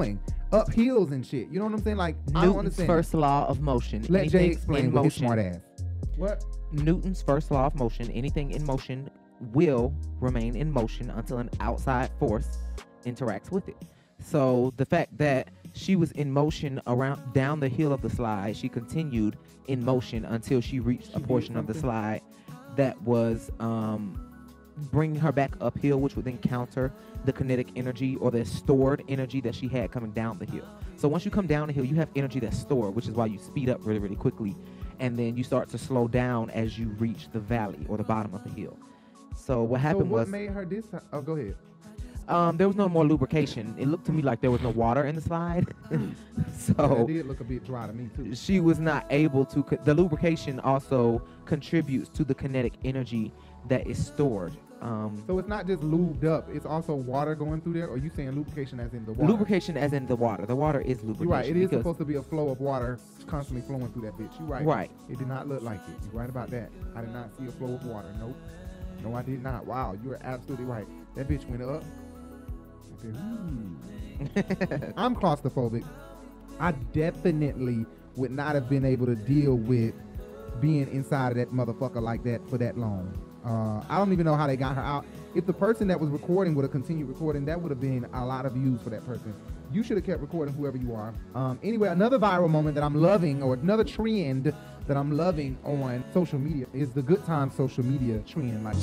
up hills and shit. You know what I'm saying? Like, I don't
Newton's
understand.
first law of motion.
Let Jay
Anything
explain
in
with his
motion.
smart ass. What?
Newton's first law of motion. Anything in motion will remain in motion until an outside force interacts with it. So the fact that she was in motion around down the hill of the slide, she continued in motion until she reached a portion of the slide that was um, bringing her back uphill, which would then counter the kinetic energy or the stored energy that she had coming down the hill. So once you come down the hill, you have energy that's stored, which is why you speed up really, really quickly, and then you start to slow down as you reach the valley or the bottom of the hill. So what happened
so what
was,
made her this? Oh, go ahead.
um, there was no more lubrication. It looked to me like there was no water in the slide. So
That did look a bit dry to me too.
she was not able to. Co- the lubrication also contributes to the kinetic energy that is stored. Um,
So it's not just lubed up; it's also water going through there. Or you saying lubrication as in the water?
lubrication, as in the water. The water is lubrication.
You're right. It is
because-
supposed to be a flow of water constantly flowing through that bitch. You're right.
Right.
It did not look like it. You're right about that. I did not see a flow of water. Nope. No, I did not. Wow, you are absolutely right. That bitch went up. I said, hmm. I'm claustrophobic. I definitely would not have been able to deal with being inside of that motherfucker like that for that long. Uh, I don't even know how they got her out. If the person that was recording would have continued recording, that would have been a lot of views for that person. You should have kept recording, whoever you are. Um, anyway, another viral moment that I'm loving, or another trend that I'm loving on social media, is the good time social media trend. Like,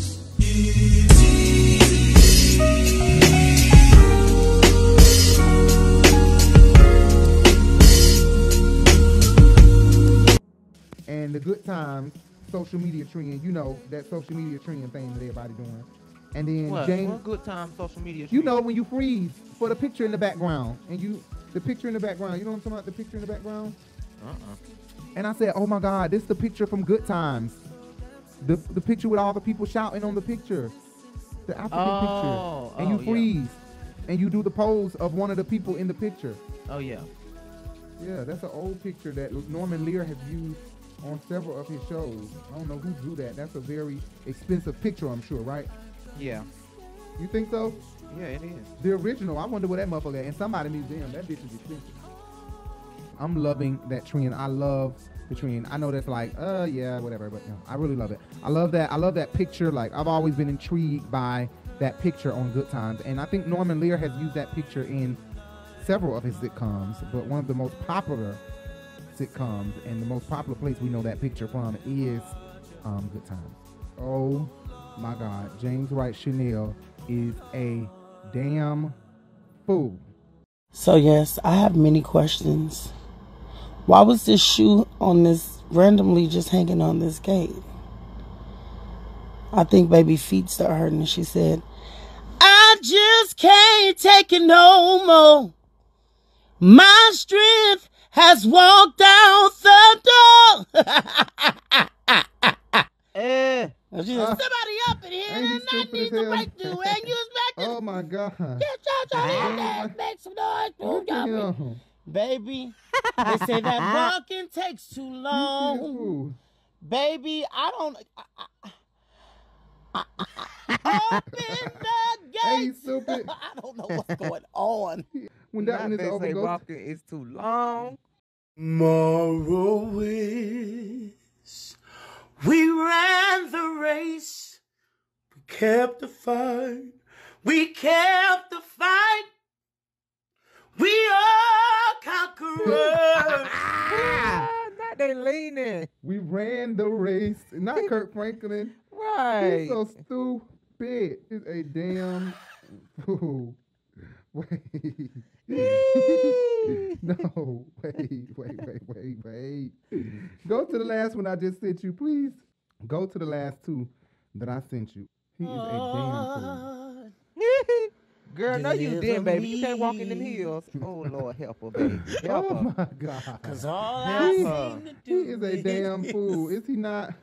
and the good times social media trend, you know, that social media trend thing that everybody doing. And then
What?
James,
What good time social media?
you know, when you freeze for the picture in the background, and you, the picture in the background, you know what I'm talking about, the picture in the background?
Uh-uh.
And I said, oh my God, this is the picture from Good Times. The the picture with all the people shouting on the picture. The African
Oh,
picture. And you
oh, yeah.
freeze. And you do the pose of one of the people in the picture.
Oh yeah.
Yeah, that's an old picture that Norman Lear has used on several of his shows. I don't know who drew that. That's a very expensive picture, I'm sure, right?
Yeah.
You think so?
Yeah, it is.
The original, I wonder where that motherfucker at. In somebody's museum, that bitch is expensive. I'm loving that trend. I love the trend. I know that's like, uh, yeah, whatever, but no, I really love it. I love that. I love that picture. Like, I've always been intrigued by that picture on Good Times, and I think Norman Lear has used that picture in several of his sitcoms. But one of the most popular sitcoms and the most popular place we know that picture from is um, Good Times. Oh my God, James Wright Chanel is a damn fool.
So yes, I have many questions. Why was this shoe on this randomly just hanging on this gate? I think baby feet start hurting, and she said, I just can't take it no more. My strength has walked out the door.
Eh.
And she said, somebody up in here and I need to break through. And you expect
Oh my God.
Get your ass, make some noise, move your baby. They say that walking takes too long. Baby, I don't. I, I, I, I, open the gate.
Hey, stupid.
I don't know what's going on.
When that
Not
one is
they
over,
say
go-
walking is too long.
Tomorrow is we ran the race. We kept the fight. We kept the fight. We are conquerors.
Not they leaning.
We ran the race. Not Kurt Franklin.
Right.
He's so stupid. He's a damn fool. Wait. No. Wait, wait, wait, wait, wait. Go to the last one I just sent you, please. Go to the last two that I sent you. He is a damn fool.
Girl, no you
Deliver
didn't, baby. You can't walk in them
me.
heels. Oh, Lord, help her, baby. Help
Oh
her.
my God.
Cause all
Help
I
her.
seem to
He
do
is a damn fool. Is he not?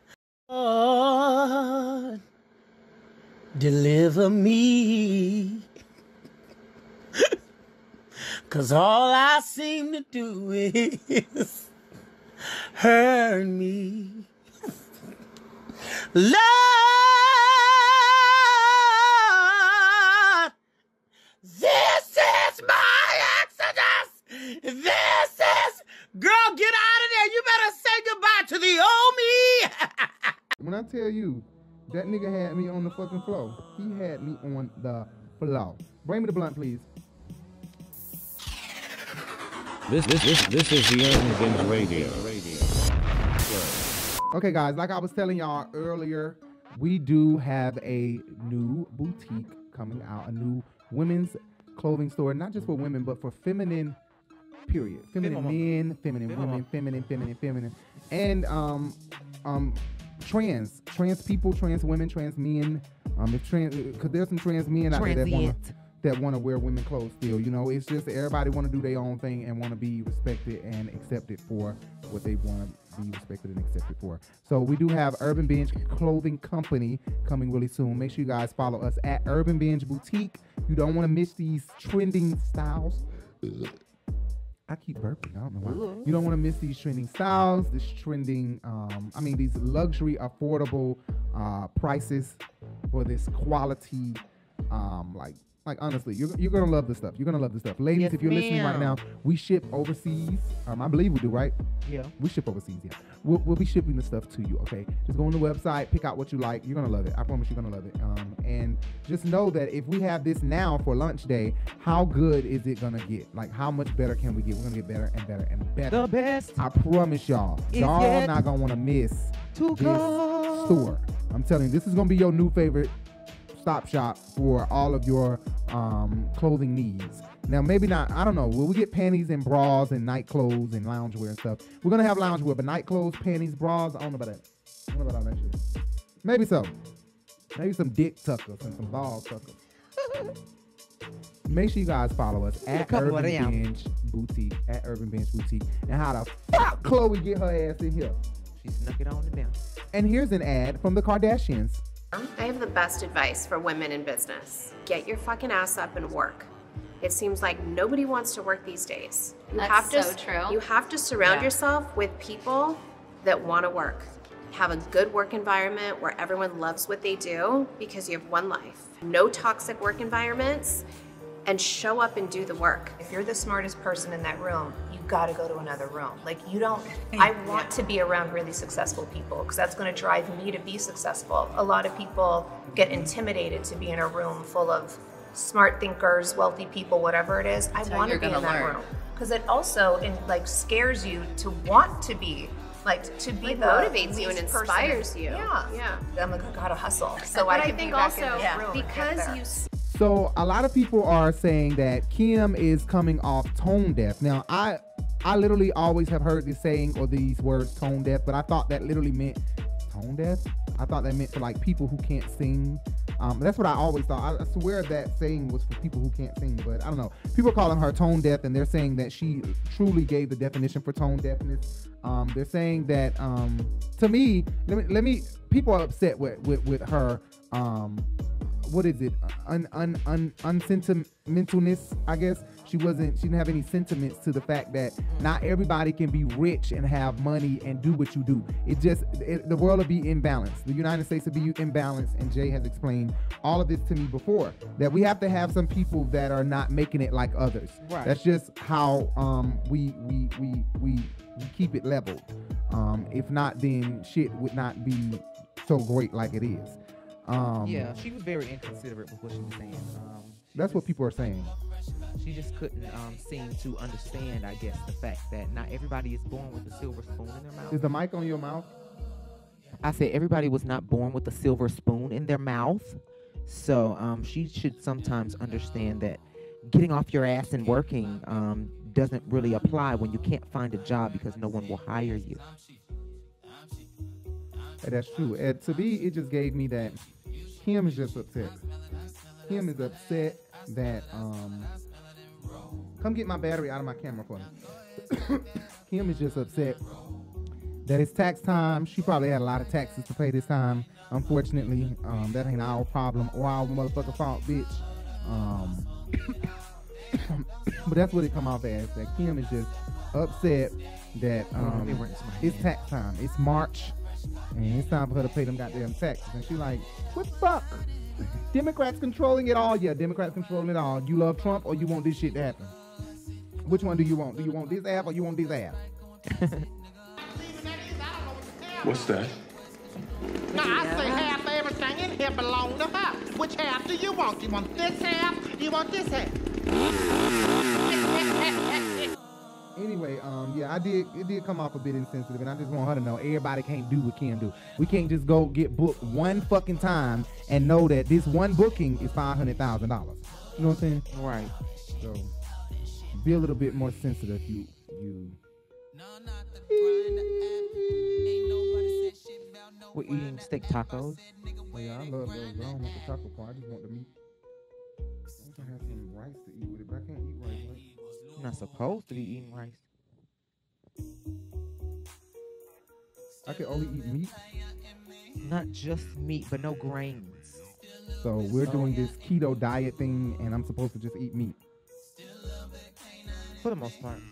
Lord, deliver me. Cause all I seem to do is hurt me. Lord, this is my exodus.
That nigga had me on the fucking floor. He had me on the floor. Bring me the blunt, please.
This this this this is the Urban Binge Radio.
Okay, guys, like I was telling y'all earlier, we do have a new boutique coming out, a new women's clothing store, not just for women, but for feminine, period. Feminine men, feminine women, feminine, feminine, feminine, and um, um, trans, trans people, trans women, trans men. Um, if trans, because there's some trans men out there that want to that want to wear women clothes still. You know, it's just everybody want to do their own thing and want to be respected and accepted for what they want to be respected and accepted for. So we do have Urban Binge Clothing Company coming really soon. Make sure you guys follow us at Urban Binge Boutique. You don't want to miss these trending styles. I keep burping. I don't know why. You don't want to miss these trending styles, this trending, um, I mean, these luxury, affordable uh, prices for this quality, um, like, Like, honestly, you're, you're going to love this stuff. You're going to love this stuff. Ladies,
Yes,
if you're listening right now,
ma'am.
we ship overseas. Um, I believe we do, right?
Yeah.
We ship overseas, yeah. We'll, we'll be shipping the stuff to you, okay? Just go on the website, pick out what you like. You're going to love it. I promise you're going to love it. Um, and just know that if we have this now for lunch day, how good is it going to get? Like, how much better can we get? We're going to get better and better and better.
The best.
I promise y'all.
is
Y'all
yet
not going to want to miss
to
this
come.
store. I'm telling you, this is going to be your new favorite stop shop for all of your um, clothing needs. Now, maybe not, I don't know. Will we get panties and bras and night clothes and loungewear and stuff? We're going to have loungewear, but night clothes, panties, bras, I don't know about that. I don't know about all that shit. Maybe so. Maybe some dick tuckers and some ball tuckers. Make sure you guys follow us
A
at
couple
Urban
of them.
Binge Boutique, at Urban Binge Boutique. And how the fuck Chloe get her ass in here?
She snuck it on and down.
And here's an ad from the Kardashians.
I have the best advice for women in business. Get your fucking ass up and work. It seems like nobody wants to work these days. You
That's
have to,
so true.
You have to surround
Yeah.
yourself with people that want to work. Have a good work environment where everyone loves what they do because you have one life. No toxic work environments, and show up and do the work.
If you're the smartest person in that room, you gotta go to another room. Like you don't, I want to be around really successful people because that's gonna drive me to be successful. A lot of people get intimidated to be in a room full of smart thinkers, wealthy people, whatever it is. I
That's how
wanna
you're
be in
gonna
that
learn.
room. Because it also in, like scares you to want to be, like to be
Like,
the
motivates you and
least person.
inspires you.
Yeah.
Yeah.
I'm like, I gotta hustle. So
But
I
I
can
think
be back
also
in this room and get
because
there.
you
So a lot of people are saying that Kim is coming off tone deaf. Now, I I literally always have heard this saying or these words tone deaf, but I thought that literally meant tone deaf. I thought that meant for like people who can't sing. Um, that's what I always thought. I, I swear that saying was for people who can't sing, but I don't know. People are calling her tone deaf, and they're saying that she truly gave the definition for tone deafness. Um, they're saying that um, to me, let me, let me. People are upset with with, with her. Um, what is it? Un un un unsentimentalness, I guess. She wasn't. She didn't have any sentiments to the fact that not everybody can be rich and have money and do what you do. It just it, the world will be imbalanced. The United States will be imbalanced, and Jay has explained all of this to me before. That we have to have some people that are not making it like others.
Right.
That's just how um we we we we, we keep it leveled. Um, if not, then shit would not be so great like it is. Um,
yeah, she was very inconsiderate with what she was saying. Um,
that's what people are saying.
She just couldn't um, seem to understand, I guess, the fact that not everybody is born with a silver spoon in their mouth.
Is the mic on your mouth?
I said everybody was not born with a silver spoon in their mouth. So um, she should sometimes understand that getting off your ass and working um, doesn't really apply when you can't find a job because no one will hire you.
And that's true. And to me, it just gave me that Kim is just upset. Kim is upset that um come get my battery out of my camera for me. Kim is just upset that it's tax time. She probably had a lot of taxes to pay this time. Unfortunately, um, that ain't our problem or our motherfucking fault, bitch. Um, but that's what it come off as. That Kim is just upset that um, it's tax time. It's March. And it's time for her to pay them goddamn taxes. And she's like, what the fuck? Democrats controlling it all? Yeah, Democrats controlling it all. You love Trump or you want this shit to happen? Which one do you want? Do you want this app or you want this app?
What's that?
No, I say half everything
hair belong to her. Which half do you want? You want this half? Do you want this half?
Anyway, um, yeah, I did. It did come off a bit insensitive, and I just want her to know everybody can't do what Kim do. We can't just go get booked one fucking time and know that this one booking is five hundred thousand dollars. You know what I'm saying?
Right.
So be a little bit more sensitive. You, you.
We're eating steak tacos.
Oh, yeah, I love those. I don't want the taco part. I just want the meat. I want to have some rice to eat with it, but I can't eat rice. Right?
I'm not supposed to be eating rice.
I can only eat meat.
Not just meat, but no grains.
So we're doing this keto diet thing, and I'm supposed to just eat meat.
For the most part.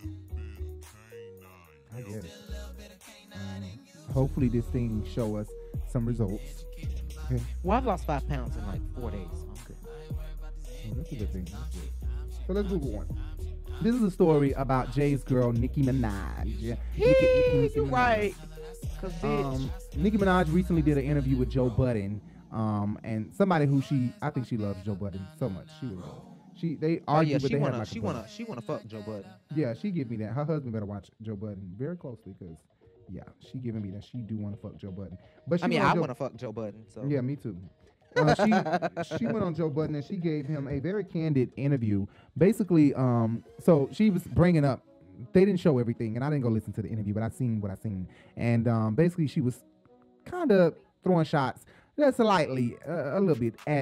I get it. Um, hopefully this thing show us some results. Okay.
Well, I've lost five pounds in like four days. So I'm good.
Oh, that's a good thing. That's good. So let's move on. This is a story about Jay's girl, Nicki Minaj. Yeah,
Nicki, you're right. Cause
um, Nicki Minaj recently did an interview with Joe Budden, um, and somebody who she, I think she loves Joe Budden so much. She really does. She, they
Oh
argue,
yeah,
but
she
they
wanna,
have like
she
a
wanna,
buddy.
she wanna fuck Joe Budden.
Yeah, she give me that. Her husband better watch Joe Budden very closely, because yeah, she giving me that. She do want to fuck Joe Budden. But she
I mean,
went on
I
Joe-
want to fuck Joe Budden. So
Yeah, me too. Uh, she she went on Joe Budden and she gave him a very candid interview. Basically, um, so she was bringing up. They didn't show everything, and I didn't go listen to the interview, but I seen what I seen. And um, basically, she was kind of throwing shots, just slightly, uh, a little bit at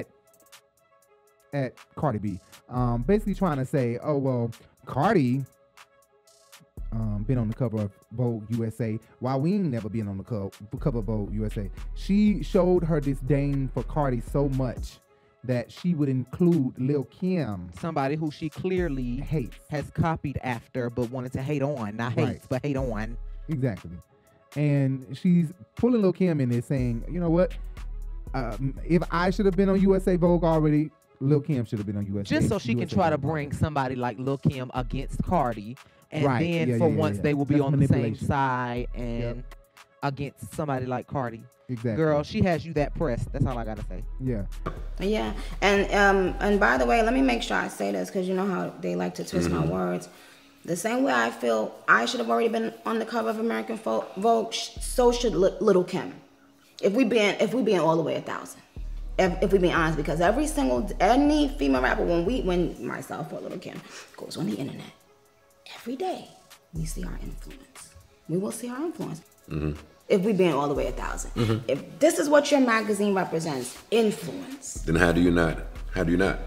at Cardi B. Um, basically trying to say, oh well, Cardi um, been on the cover of Vogue U S A, while we ain't never been on the co- cover of Vogue U S A. She showed her disdain for Cardi so much that she would include Lil Kim,
somebody who she clearly
hates,
has copied after, but wanted to hate on, not
Right.
hates, but hate on.
Exactly. And she's pulling Lil Kim in there saying, you know what? Um, if I should have been on U S A Vogue already, Lil Kim should have been on U S A.
Just so she can
U S A
try to
Vogue.
bring somebody like Lil Kim against Cardi, and
Right.
then
Yeah,
for
yeah, yeah,
once
yeah.
they will be
That's
on the same
manipulation.
side and against somebody like Cardi.
Exactly.
Girl, she has you that pressed. That's all I gotta say.
Yeah.
Yeah, and um, and by the way, let me make sure I say this, because you know how they like to twist my words. The same way I feel I should have already been on the cover of American Fo- Vogue, sh- so should Li- Little Kim. If we being if we being all the way a thousand, if, if we being honest, because every single any female rapper, when we when myself or Little Kim goes on the internet, every day we see our influence. We will see our influence.
Mm-hmm.
If we being all the way a thousand.
Mhm.
If this is what your magazine represents, influence.
Then how do you not? How do you not?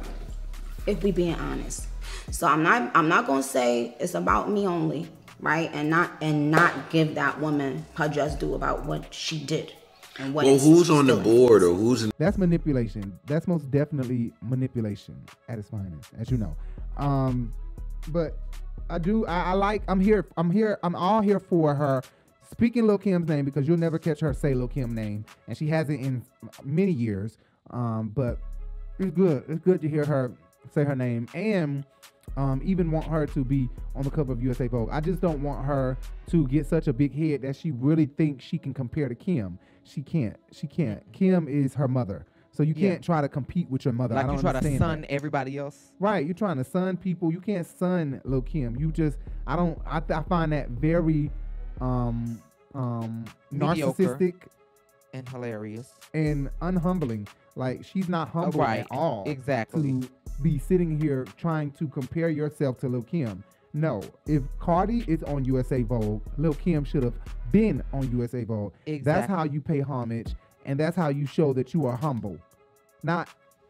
If we being honest. So I'm not I'm not gonna say it's about me only, right? And not and not give that woman her just due about what she did and what
Well,
it's
who's on the
still-
board or who's in?
That's manipulation. That's most definitely manipulation at its finest, as you know. Um, but I do. I, I like. I'm here. I'm here. I'm all here for her speaking Lil Kim's name, because you'll never catch her say Lil Kim name, and she hasn't in many years. Um, but it's good. It's good to hear her say her name, and um, even want her to be on the cover of U S A Vogue. I just don't want her to get such a big head that she really thinks she can compare to Kim. She can't. She can't. Kim is her mother. So you
Yeah.
can't try to compete with your mother. I
Like
don't
you try to
understand
sun
that.
everybody else.
Right, you're trying to sun people. You can't sun Lil Kim. You just, I don't, I, I find that very um, um,
Mediocre
narcissistic
and hilarious
and unhumbling. Like, she's not humble
right.
at all.
Exactly.
To be sitting here trying to compare yourself to Lil Kim. No, if Cardi is on U S A Vogue, Lil Kim should have been on U S A Vogue. That's
Exactly.
how you pay homage, and that's how you show that you are humble. Not,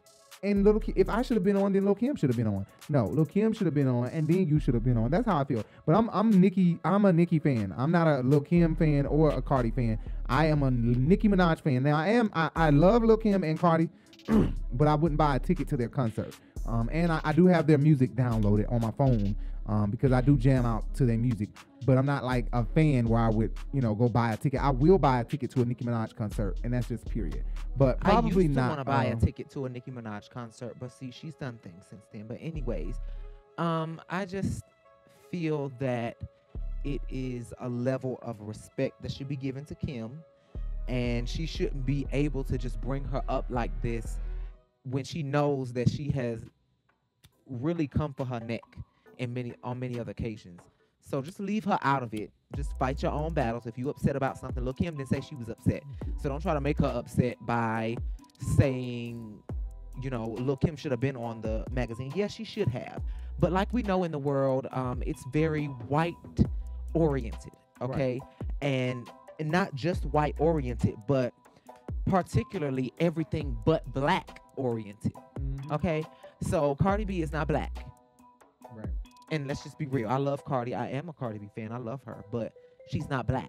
and Lil Kim, if I should have been on, then Lil Kim should have been on. No, Lil Kim should have been on, and then you should have been on. That's how I feel. But I'm I'm Nicki. I'm a Nicki fan. I'm not a Lil Kim fan or a Cardi fan. I am a Nicki Minaj fan. Now I am. I, I love Lil Kim and Cardi, but I wouldn't buy a ticket to their concert. Um, and I, I do have their music downloaded on my phone, um, because I do jam out to their music. But I'm not like a fan where I would, you know, go buy a ticket. I will buy a ticket to a Nicki Minaj concert, and that's just period. But probably
I used to
not.
want to buy
um,
a ticket to a Nicki Minaj concert, but see, she's done things since then. But anyways, um, I just feel that it is a level of respect that should be given to Kim, and she shouldn't be able to just bring her up like this when she knows that she has really come for her neck in many on many other occasions. So just leave her out of it. Just fight your own battles. If you upset about something, Lil' Kim didn't say she was upset. So don't try to make her upset by saying, you know, Lil' Kim should have been on the magazine. Yes, she should have. But like we know in the world, um, it's very white oriented, okay? Right. And, and not just white oriented, but particularly everything but black oriented, mm-hmm. okay? So Cardi B is not black.
Right.
And let's just be real. I love Cardi. I am a Cardi B fan. I love her, but she's not black.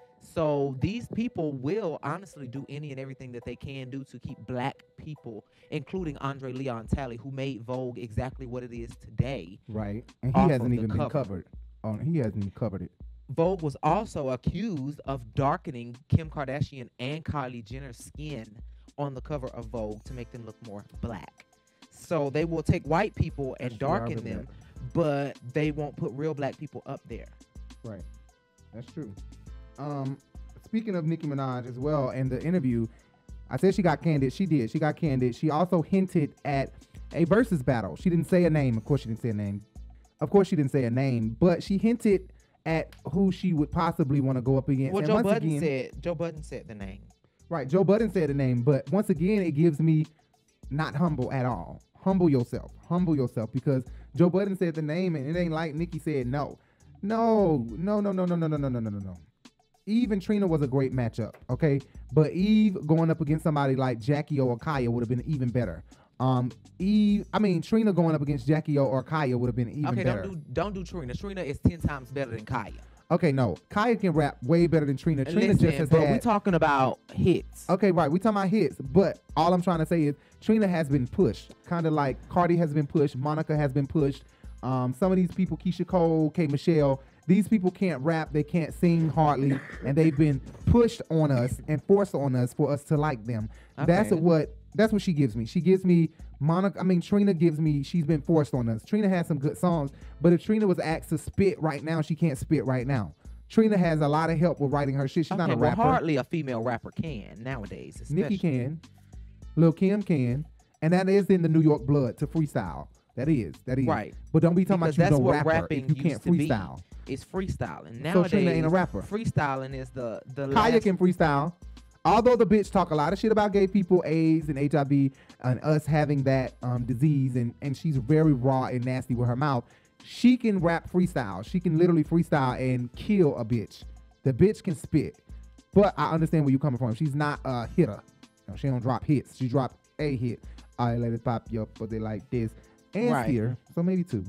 So these people will honestly do any and everything that they can do to keep black people, including Andre Leon Talley, who made Vogue exactly what it is today.
Right. And he hasn't even been covered. Oh, he hasn't even covered it.
Vogue was also accused of darkening Kim Kardashian and Kylie Jenner's skin on the cover of Vogue to make them look more black. So they will take white people and
That's
darken them, but they won't put real black people up there.
Right. That's true. Um, speaking of Nicki Minaj as well, in the interview, I said she got candid. She did. She got candid. She also hinted at a versus battle. She didn't say a name. Of course, she didn't say a name. Of course, she didn't say a name, but she hinted at who she would possibly want to go up against.
Well,
and
Joe
once
Budden
again,
said. Joe Budden said the name.
Right. Joe Budden said the name, but once again, it gives me not humble at all. Humble yourself. Humble yourself, because Joe Budden said the name, and it ain't like Nicki said no. No, no, no, no, no, no, no, no, no, no, no. Eve and Trina was a great matchup, okay? But Eve going up against somebody like Jackie O or Kaya would have been even better. Um, Eve, I mean Trina going up against Jackie O or Kaya would have been even
okay,
better.
Okay, don't do don't do Trina. Trina is ten times better than Kaya.
Okay, no, Kaya can rap way better than Trina. Trina
Listen,
just has
but
had.
We're talking about hits.
Okay, right. We're talking about hits, but all I'm trying to say is Trina has been pushed, kind of like Cardi has been pushed, Monica has been pushed. Um, some of these people, Keisha Cole, K. Michelle, these people can't rap, they can't sing hardly, and they've been pushed on us and forced on us for us to like them. Okay. That's what that's what she gives me. She gives me Monica. I mean, Trina gives me. She's been forced on us. Trina has some good songs, but if Trina was asked to spit right now, she can't spit right now. Trina has a lot of help with writing her shit. She's
okay,
not a
well,
rapper.
Hardly a female rapper can nowadays. Especially.
Nicki can, Lil' Kim can, and that is in the New York blood to freestyle. That is, that is.
Right.
But don't be talking
because
about you
that's
no
what
rapper
rapping
if you can't
used to
freestyle.
Be. It's freestyling. Nowadays,
So Trina ain't a rapper.
Freestyling is the the
Kaya
last...
can freestyle. Although the bitch talk a lot of shit about gay people, AIDS and H I V, and us having that um, disease, and, and she's very raw and nasty with her mouth, she can rap freestyle. She can literally freestyle and kill a bitch. The bitch can spit. But I understand where you're coming from. She's not a hitter. No, she don't drop hits. She dropped a hit. All right, let it pop you up, but they like this. And
Right.
Steer, so maybe two.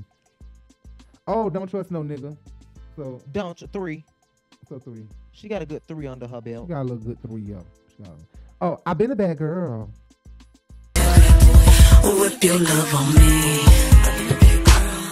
Oh, don't trust no nigga. So
Don't three.
So three.
She got a good three under her
She
belt.
got a little good three, yo. She got a- Oh, I've been a bad girl.
Whip your love on me.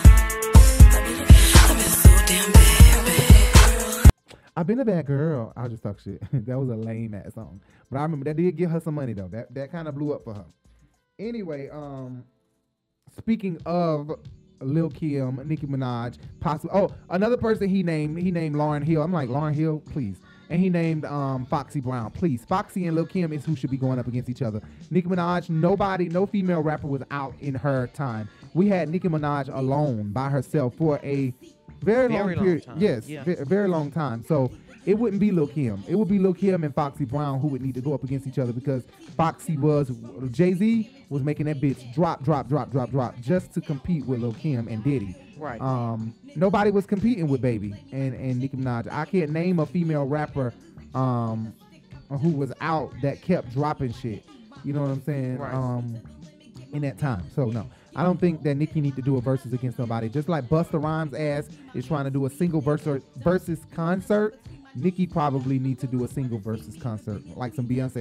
I've been a bad girl. I'll just talk shit. That was a lame ass song. But I remember that did give her some money though. That that kind of blew up for her. Anyway, um, speaking of Lil' Kim, Nicki Minaj, possibly. Oh, another person he named. He named Lauryn Hill. I'm like, Lauryn Hill, please. And he named um Foxy Brown, please. Foxy and Lil' Kim is who should be going up against each other. Nicki Minaj, nobody, no female rapper was out in her time. We had Nicki Minaj alone by herself for a very,
Very
long
long
period.
time,
Yes,
yeah.
ve- a very long time. So it wouldn't be Lil' Kim. It would be Lil' Kim and Foxy Brown who would need to go up against each other, because Foxy was, Jay-Z was making that bitch drop, drop, drop, drop, drop just to compete with Lil' Kim and Diddy.
Right.
Um, nobody was competing with Baby and, and Nicki Minaj. I can't name a female rapper um, who was out that kept dropping shit. You know what I'm saying?
Right.
Um, in that time. So no, I don't think that Nicki need to do a versus against somebody. Just like Busta Rhymes' ass is trying to do a single versus versus concert, Nicki probably needs to do a single versus concert, like some Beyonce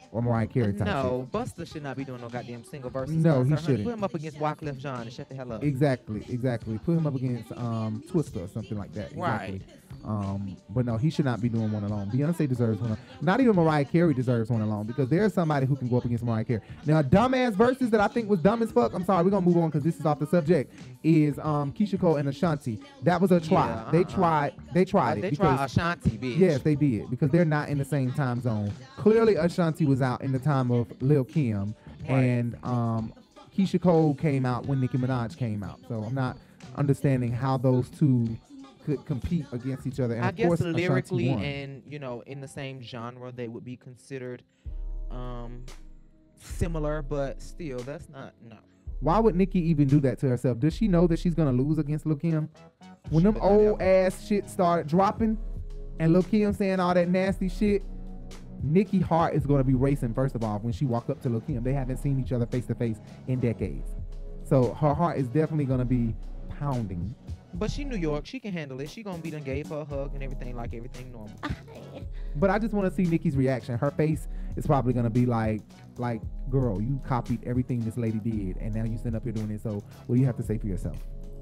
or Mariah Carey type
No,
shit.
Buster should not be doing no goddamn single verses.
No, he
Honey,
shouldn't.
Put him up against Wyclef Jean and shut the hell up.
Exactly, exactly. Put him up against um, Twista or something like that. Exactly.
Right.
Um, but no, he should not be doing one alone. Beyonce deserves one. Not even Mariah Carey deserves one alone because there's somebody who can go up against Mariah Carey. Now, dumbass verses that I think was dumb as fuck. I'm sorry, we're gonna move on because this is off the subject. Is um, Keisha Cole and Ashanti. That was a try.
Yeah, uh-uh.
They tried. They tried
Uh,
it.
they
because,
tried Ashanti, bitch.
Yes, they did because they're not in the same time zone. Clearly, Ashanti was out in the time of Lil Kim,
Right.
and um, Keisha Cole came out when Nicki Minaj came out. So I'm not understanding how those two could compete against each other. And
I
of
guess
course, Ashanti
lyrically
won.
and you know in the same genre they would be considered um, similar, but still that's not no.
Why would Nicki even do that to herself? Does she know that she's gonna lose against Lil Kim? When them old ass shit started dropping, and Lil Kim saying all that nasty shit, Nicki heart is gonna be racing. First of all, when she walked up to Lil Kim, they haven't seen each other face to face in decades, so her heart is definitely gonna be pounding.
But she New York, she can handle it. She gonna be done gave her a hug and everything like everything normal.
But I just want to see Nicki's reaction. Her face is probably gonna be like, like, girl, you copied everything this lady did, and now you stand up here doing it. So what do you have to say for yourself?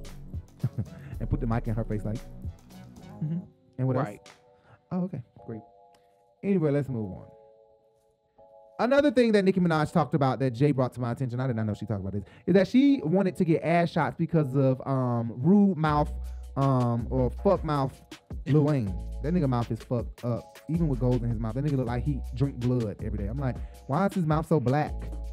And put the mic in her face, like. Mm-hmm. And what
Right.
else? Oh, okay, great. Anyway, let's move on. Another thing that Nicki Minaj talked about that Jay brought to my attention, I did not know she talked about this, is that she wanted to get ass shots because of um, rude mouth um, or fuck mouth Lil Wayne. That nigga mouth is fucked up. Even with gold in his mouth, that nigga look like he drink blood every day. I'm like, why is his mouth so black?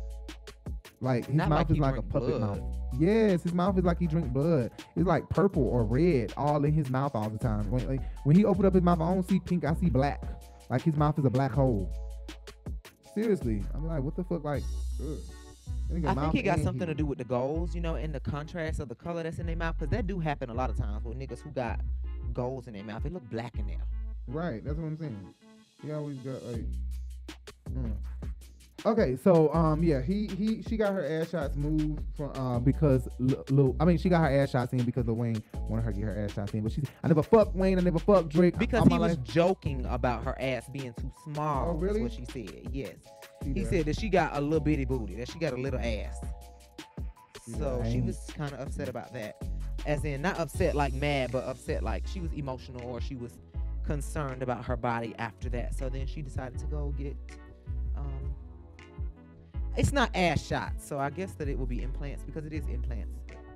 Like his
Not
mouth
like
is
he
like a
drink
puppet
blood.
mouth. Yes, his mouth is like he drink blood. It's like purple or red all in his mouth all the time. When, like, when he opened up his mouth, I don't see pink, I see black. Like his mouth is a black hole. Seriously, I'm like, what the fuck, like? Ugh. That nigga
I
mouth
think it got
and
something
he-
to do with the goals, you know, and the contrast of the color that's in their mouth, because that do happen a lot of times with niggas who got goals in their mouth. They look black in there.
Right, that's what I'm saying. He always got like. mm. Okay, so um, yeah, he he she got her ass shots moved from uh because Lil, Lil- I mean she got her ass shots in because Lil Wayne wanted her to get her ass shots in, but she I never fucked Wayne, I never fucked Drake
Because
all
he
my
was
life.
joking about her ass being too small.
Oh, really?
That's what she said. Yes.
See
He
that?
said that she got a little bitty booty, that she got a little ass.
See
So
that? I
she
ain't-
was kind of upset about that. As in, not upset like mad, but upset like she was emotional or she was concerned about her body after that. So then she decided to go get, um, it's not ass shots. So I guess that it will be implants because it is implants.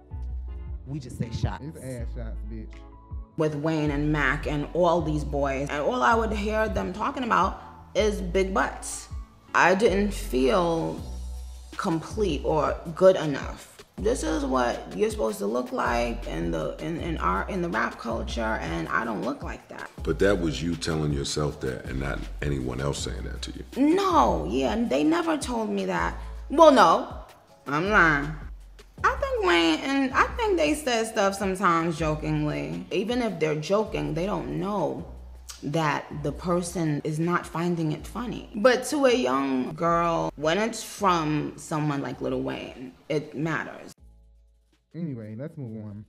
We just say shots.
It's ass shots, bitch.
With Wayne and Mac and all these boys, and all I would hear them talking about is big butts. I didn't feel complete or good enough. This is what you're supposed to look like in the in, in our in the rap culture, and I don't look like that.
But that was you telling yourself that and not anyone else saying that to you.
No, yeah, they never told me that. Well, no, I'm lying. I think Wayne, and I think they said stuff sometimes jokingly. Even if they're joking, they don't know that the person is not finding it funny. But to a young girl, when it's from someone like Lil Wayne, it matters.
Anyway, let's move on.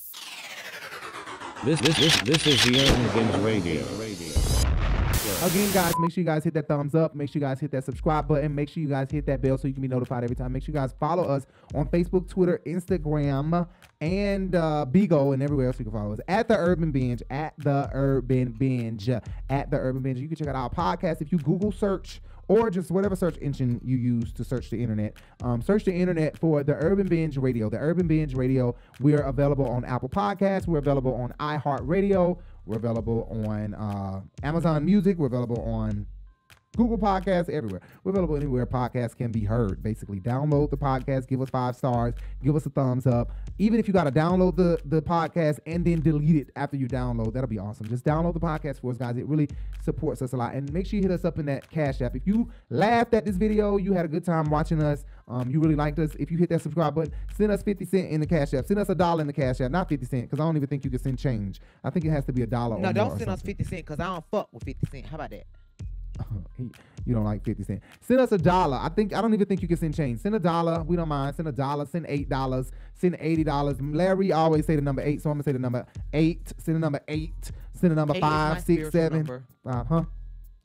This this this this is the Urban Binge Radio.
Again, guys, make sure you guys hit that thumbs up. Make sure you guys hit that subscribe button. Make sure you guys hit that bell so you can be notified every time. Make sure you guys follow us on Facebook, Twitter, Instagram, and uh, Bigo, and everywhere else you can follow us. At The Urban Binge, at The Urban Binge, at The Urban Binge. You can check out our podcast if you Google search or just whatever search engine you use to search the internet. Um, search the internet for The Urban Binge Radio. The Urban Binge Radio. We are available on Apple Podcasts. We're available on iHeartRadio. We're available on uh, Amazon Music. We're available on Google Podcasts, everywhere. We're available anywhere podcasts can be heard. Basically, download the podcast, give us five stars, give us a thumbs up. Even if you got to download the, the podcast and then delete it after you download, that'll be awesome. Just download the podcast for us, guys. It really supports us a lot. And make sure you hit us up in that Cash App. If you laughed at this video, you had a good time watching us, um, you really liked us, if you hit that subscribe button, send us fifty cents in the Cash App. Send us a dollar in the Cash App, not fifty cents, because I don't even think you can send change. I think it has to be a dollar
No,
or
don't
more or
send us
something.
fifty cents because I don't fuck with fifty cents. How about that?
You don't like fifty cents. Send us a dollar. I think I don't even think you can send change. Send a dollar. We don't mind. Send a dollar. Send eight dollars. Send eighty dollars. Larry always say the number eight, so I'm gonna say the number eight. Send the number eight. Send the number
Eight is my
five, six,
spiritual
seven.
number.
Uh huh.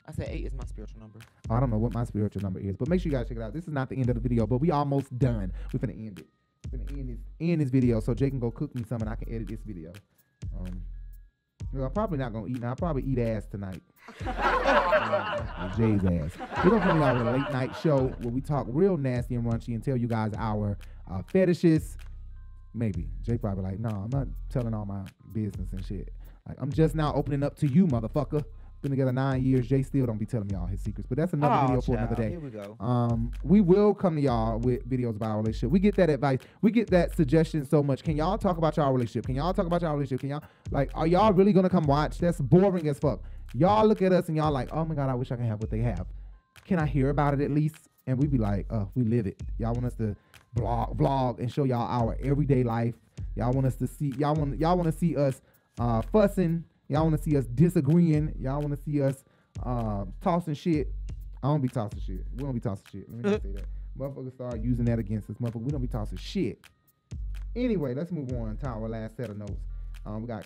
I said eight is my spiritual number.
I don't know what my spiritual number is, but make sure you guys check it out. This is not the end of the video, but we almost done. We're gonna end it. We're gonna end this, end this video so Jay can go cook me some and I can edit this video. Um, well, I'm probably not gonna eat now. I'll probably eat ass tonight. uh, Jay's ass. We're gonna come out with a late night show where we talk real nasty and raunchy and tell you guys our uh, fetishes. Maybe Jay probably like, no, I'm not telling all my business and shit. Like, I'm just now opening up to you, motherfucker. Been together nine years. Jay still don't be telling me all his secrets, but that's another
Oh,
video for
child.
another day.
Here we go.
Um, we will come to y'all with videos about our relationship. We get that advice. We get that suggestion so much. Can y'all talk about y'all relationship? Can y'all talk about y'all relationship? Can y'all like? Are y'all really gonna come watch? That's boring as fuck. Y'all look at us and y'all like, oh my god, I wish I could have what they have. Can I hear about it at least? And we be like, uh, we live it. Y'all want us to vlog, vlog and show y'all our everyday life. Y'all want us to see. Y'all want. Y'all want to see us uh, fussing. Y'all want to see us disagreeing. Y'all want to see us uh, tossing shit. I don't be tossing shit. We don't be tossing shit. Let me just say that. Motherfuckers start using that against us. Motherfucker, we don't be tossing shit. Anyway, let's move on to our last set of notes. Um, we got.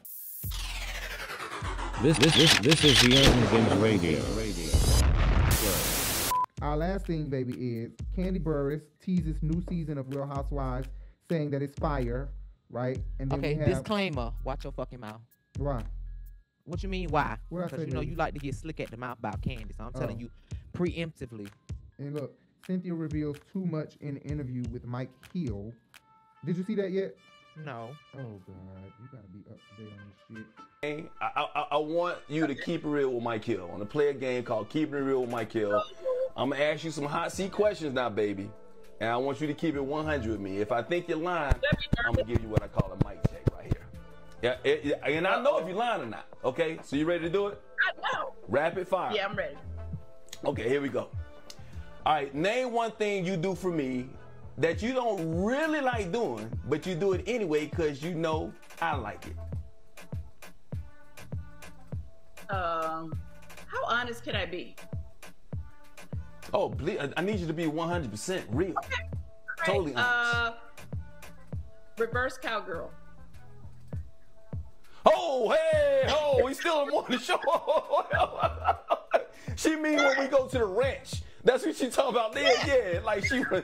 This this this this is the Urban Games Radio.
Our last thing, baby, is Candy Burris teases new season of Real Housewives, saying that it's fire, right? And then
Okay,
we have,
disclaimer. Watch your fucking mouth.
Why?
What you mean, why?
What I
Because
say,
you know
baby?
you like to get slick at the mouth about Candy, so I'm telling
Oh.
you preemptively.
And look, Cynthia reveals too much in an interview with Mike Hill. Did you see that yet?
No.
Oh God, you gotta be up to date on this shit.
Hey, I, I, I want you to keep it real with Mike Hill. I want to play a game called Keeping It Real with Mike Hill. I'm gonna ask you some hot seat questions now, baby, and I want you to keep it one hundred with me. If I think you're lying, I'm gonna give you what I call a mic check right here. Yeah, it, it- and I know if you're lying or not. Okay, so you ready to do it?
I know.
Rapid fire.
Yeah, I'm ready.
Okay, here we go. All right, name one thing you do for me that you don't really like doing, but you do it anyway because you know I like it.
Um, how honest can I be?
Oh, please, I- I need you to be one hundred percent real.
Okay.
Totally honest.
Uh, reverse cowgirl.
Oh, hey, oh, we still on the show. She mean when we go to the ranch. That's what she talking about there. Yeah, like she was.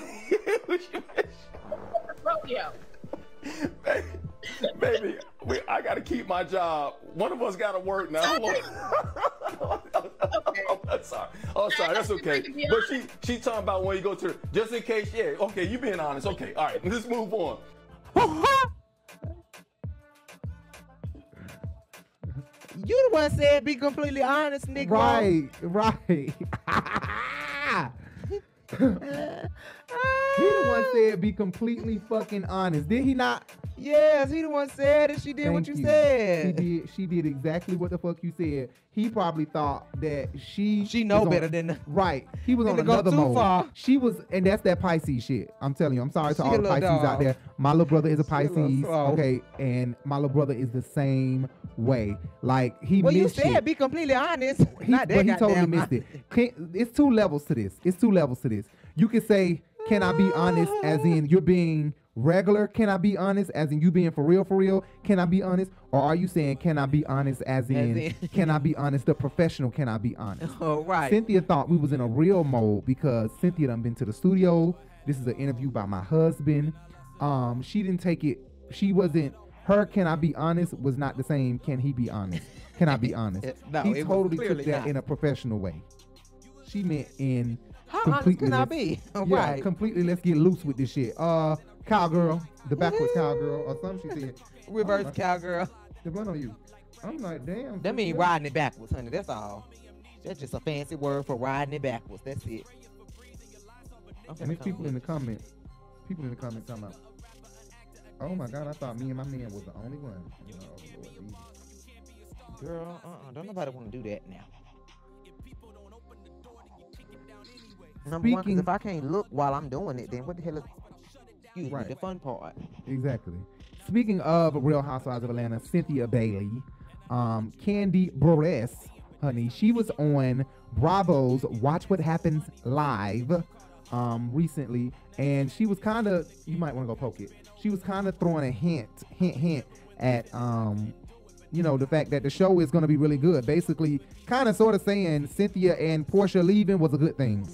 Rodeo.
Baby, baby we, I got to keep my job. One of us got to work now. Hold on. Oh, that's sorry. Oh, sorry. That's okay. But she she talking about when you go to the, just in case. Yeah. Okay. You being honest. Okay. All right. Let's move on.
You the one said be completely honest, nigga.
Right, right. He the one said be completely fucking honest. Did he not?
Yes, he the one said it. She did what
Thank
you, said.
She did. She did exactly what the fuck you said. He probably thought that she
She know
was
better
on,
than
right. He was on
Nigga go
another
too
mode.
far.
She was, and that's that Pisces shit. I'm telling you. I'm sorry to
She
all
a
the
little
Pisces out
dog.
there. My little brother is a
She a little
Pisces,
slow.
okay, and my little brother is the same way. Like he
Well, you
missed
said
shit.
be completely honest.
He,
Not that
but he totally
goddamn
missed it. Can, it's two levels to this. It's two levels to this. You could say, can I be honest as in you're being regular? Can I be honest as in you being for real, for real? Can I be honest? Or are you saying, can I be honest as in,
in-
can I be honest? The professional, can I be honest?
Oh, right.
Cynthia thought we was in a real mode because Cynthia done been to the studio. This is an interview by my husband. Um, she didn't take it. She wasn't, her can I be honest was not the same can he be honest. Can I be honest?
No,
he
it was
totally took
clearly
that
not.
in a professional way. She meant in
How honest
completely.
can I
let's-
be?
Yeah,
Right.
completely. Let's get loose with this shit. Uh, cowgirl, the backwards cowgirl, or something. She said
Reverse
uh,
cowgirl.
The run on you. I'm like, damn.
That mean
sister.
riding it backwards, honey. That's all. That's just a fancy word for riding it backwards. That's it.
And there's people in the comments. People in the comments talking about. Oh my God! I thought me and my man was the only one. Oh, Lord Jesus.
Girl, uh-uh. Don't nobody want to do that now. Number one, 'cause
Speaking-
if I can't look while I'm doing it, then what the hell is excuse
Right.
me, the fun part?
Exactly. Speaking of Real Housewives of Atlanta, Cynthia Bailey, um, Candy Buress, honey, she was on Bravo's Watch What Happens Live um, recently, and she was kind of, you might want to go poke it. She was kind of throwing a hint, hint, hint at um, you know, the fact that the show is going to be really good. Basically, kind of sort of saying Cynthia and Portia leaving was a good thing.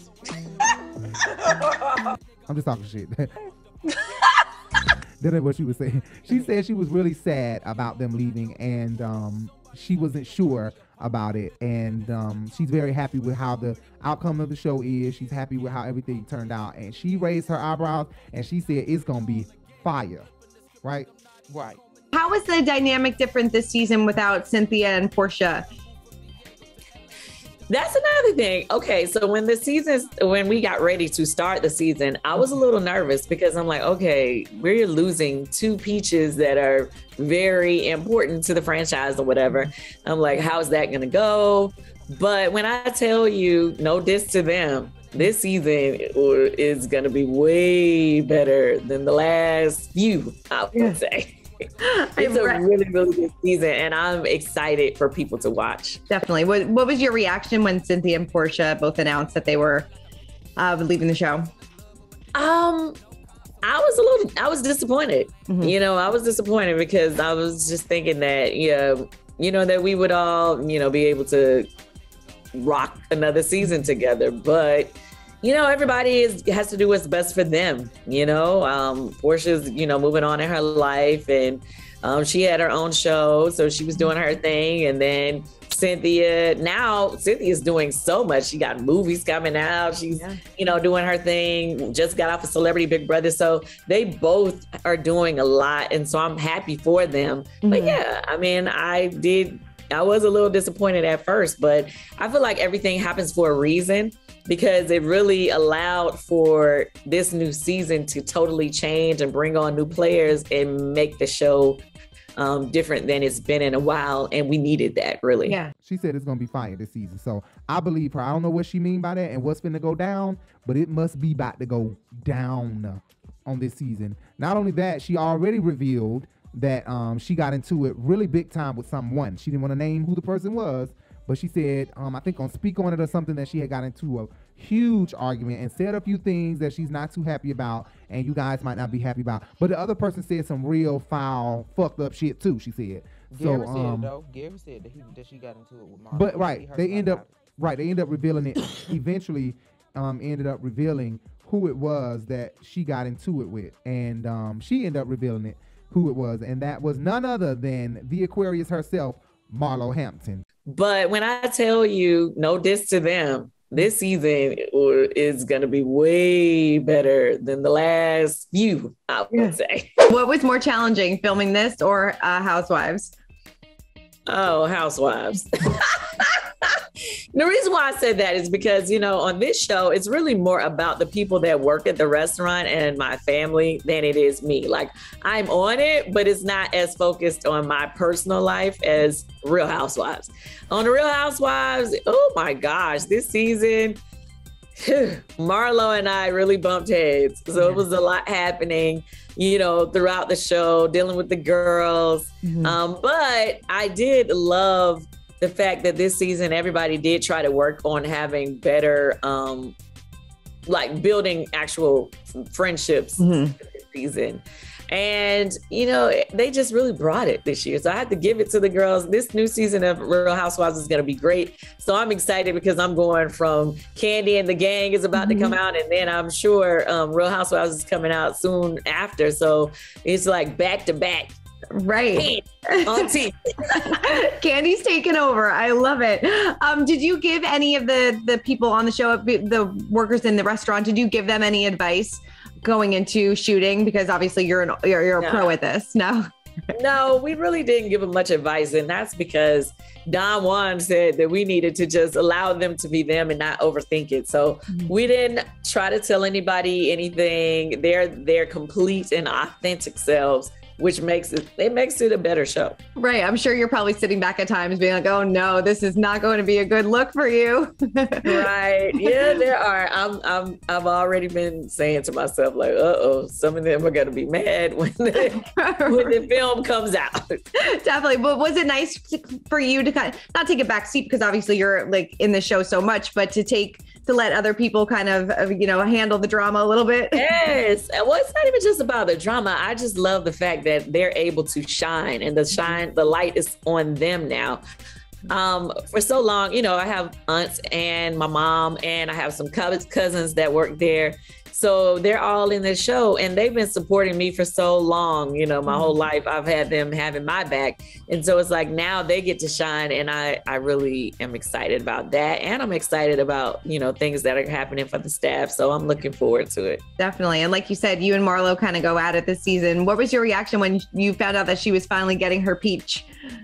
I'm just talking shit. That ain't what she was saying. She said she was really sad about them leaving, and um, she wasn't sure about it. And um, she's very happy with how the outcome of the show is. She's happy with how everything turned out. And she raised her eyebrows, and she said it's going to be fire. Right?
Right.
How is the dynamic different this season without Cynthia and Portia?
That's another thing. Okay, so when the season, when we got ready to start the season, I was a little nervous because I'm like, okay, we're losing two peaches that are very important to the franchise or whatever. I'm like, how's that gonna go? But when I tell you, no diss to them, this season is gonna be way better than the last few, I would yeah. say. It's a really, really good season, and I'm excited for people to watch.
Definitely. What What was your reaction when Cynthia and Portia both announced that they were uh, leaving the show?
Um, I was a little, I was disappointed. Mm-hmm. You know, I was disappointed because I was just thinking that, yeah, you know, that we would all, you know, be able to rock another season together, but. You know, everybody is, has to do what's best for them. You know, um, Portia's, you know, moving on in her life, and um, she had her own show, so she was doing her thing. And then Cynthia, now Cynthia's doing so much. She got movies coming out. She's, yeah. you know, doing her thing. Just got off of Celebrity Big Brother. So they both are doing a lot. And so I'm happy for them. Mm-hmm. But yeah, I mean, I did, I was a little disappointed at first, but I feel like everything happens for a reason. Because it really allowed for this new season to totally change and bring on new players and make the show um, different than it's been in a while. And we needed that, really.
Yeah.
She said it's going to be fire this season. So I believe her. I don't know what she mean by that and what's going to go down, but it must be about to go down on this season. Not only that, she already revealed that um, she got into it really big time with someone. She didn't want to name who the person was. But she said, um, I think on Speak On It or something, that she had got into a huge argument and said a few things that she's not too happy about, and you guys might not be happy about. But the other person said some real foul, fucked up shit too, she said.
Gary
so,
said
um,
it, though. Gary said that, he, that she got into it with Mark.
But right, they end up right, they end up revealing it. Eventually, um, ended up revealing who it was that she got into it with, and um, she ended up revealing it who it was, and that was none other than the Aquarius herself, Marlo Hampton.
But when I tell you, no diss to them, this season is going to be way better than the last few, I would yeah. say.
What was more challenging, filming this or uh, Housewives?
Oh, Housewives. The reason why I said that is because, you know, on this show, it's really more about the people that work at the restaurant and my family than it is me. Like, I'm on it, but it's not as focused on my personal life as Real Housewives. On the Real Housewives, oh my gosh, this season, Marlo and I really bumped heads. So it was a lot happening, you know, throughout the show, dealing with the girls. Mm-hmm. Um, but I did love the fact that this season, everybody did try to work on having better, um, like building actual friendships mm-hmm. this season. And, you know, they just really brought it this year. So I had to give it to the girls. This new season of Real Housewives is going to be great. So I'm excited because I'm going from Candy and the Gang is about mm-hmm. to come out. And then I'm sure um, Real Housewives is coming out soon after. So it's like back to back.
Right.
On T V.
Candy's taken over. I love it. Um, did you give any of the, the people on the show, the workers in the restaurant, did you give them any advice going into shooting? Because obviously you're an, you're, you're a no. pro at this. No.
No, we really didn't give them much advice. And that's because Don Juan said that we needed to just allow them to be them and not overthink it. So mm-hmm. we didn't try to tell anybody anything. They're their complete and authentic selves, which makes it, it makes it a better show.
Right. I'm sure you're probably sitting back at times being like, oh no, this is not going to be a good look for you.
Right. Yeah, there are. I'm, I'm, I've already been saying to myself, like, uh-oh, some of them are going to be mad when the, when the film comes out.
Definitely. But was it nice to, for you to kind of not take a back seat because obviously you're like in the show so much, but to take to let other people kind of, uh, you know, handle the drama a little bit?
Yes. Well, it's not even just about the drama. I just love the fact that they're able to shine, and the shine, the light is on them now. Um, for so long, you know, I have aunts and my mom, and I have some cousins that work there. So they're all in this show, and they've been supporting me for so long. You know, my whole life I've had them having my back. And so it's like now they get to shine, and I, I really am excited about that. And I'm excited about, you know, things that are happening for the staff. So I'm looking forward to it.
Definitely. And like you said, you and Marlo kind of go at it this season. What was your reaction when you found out that she was finally getting her peach?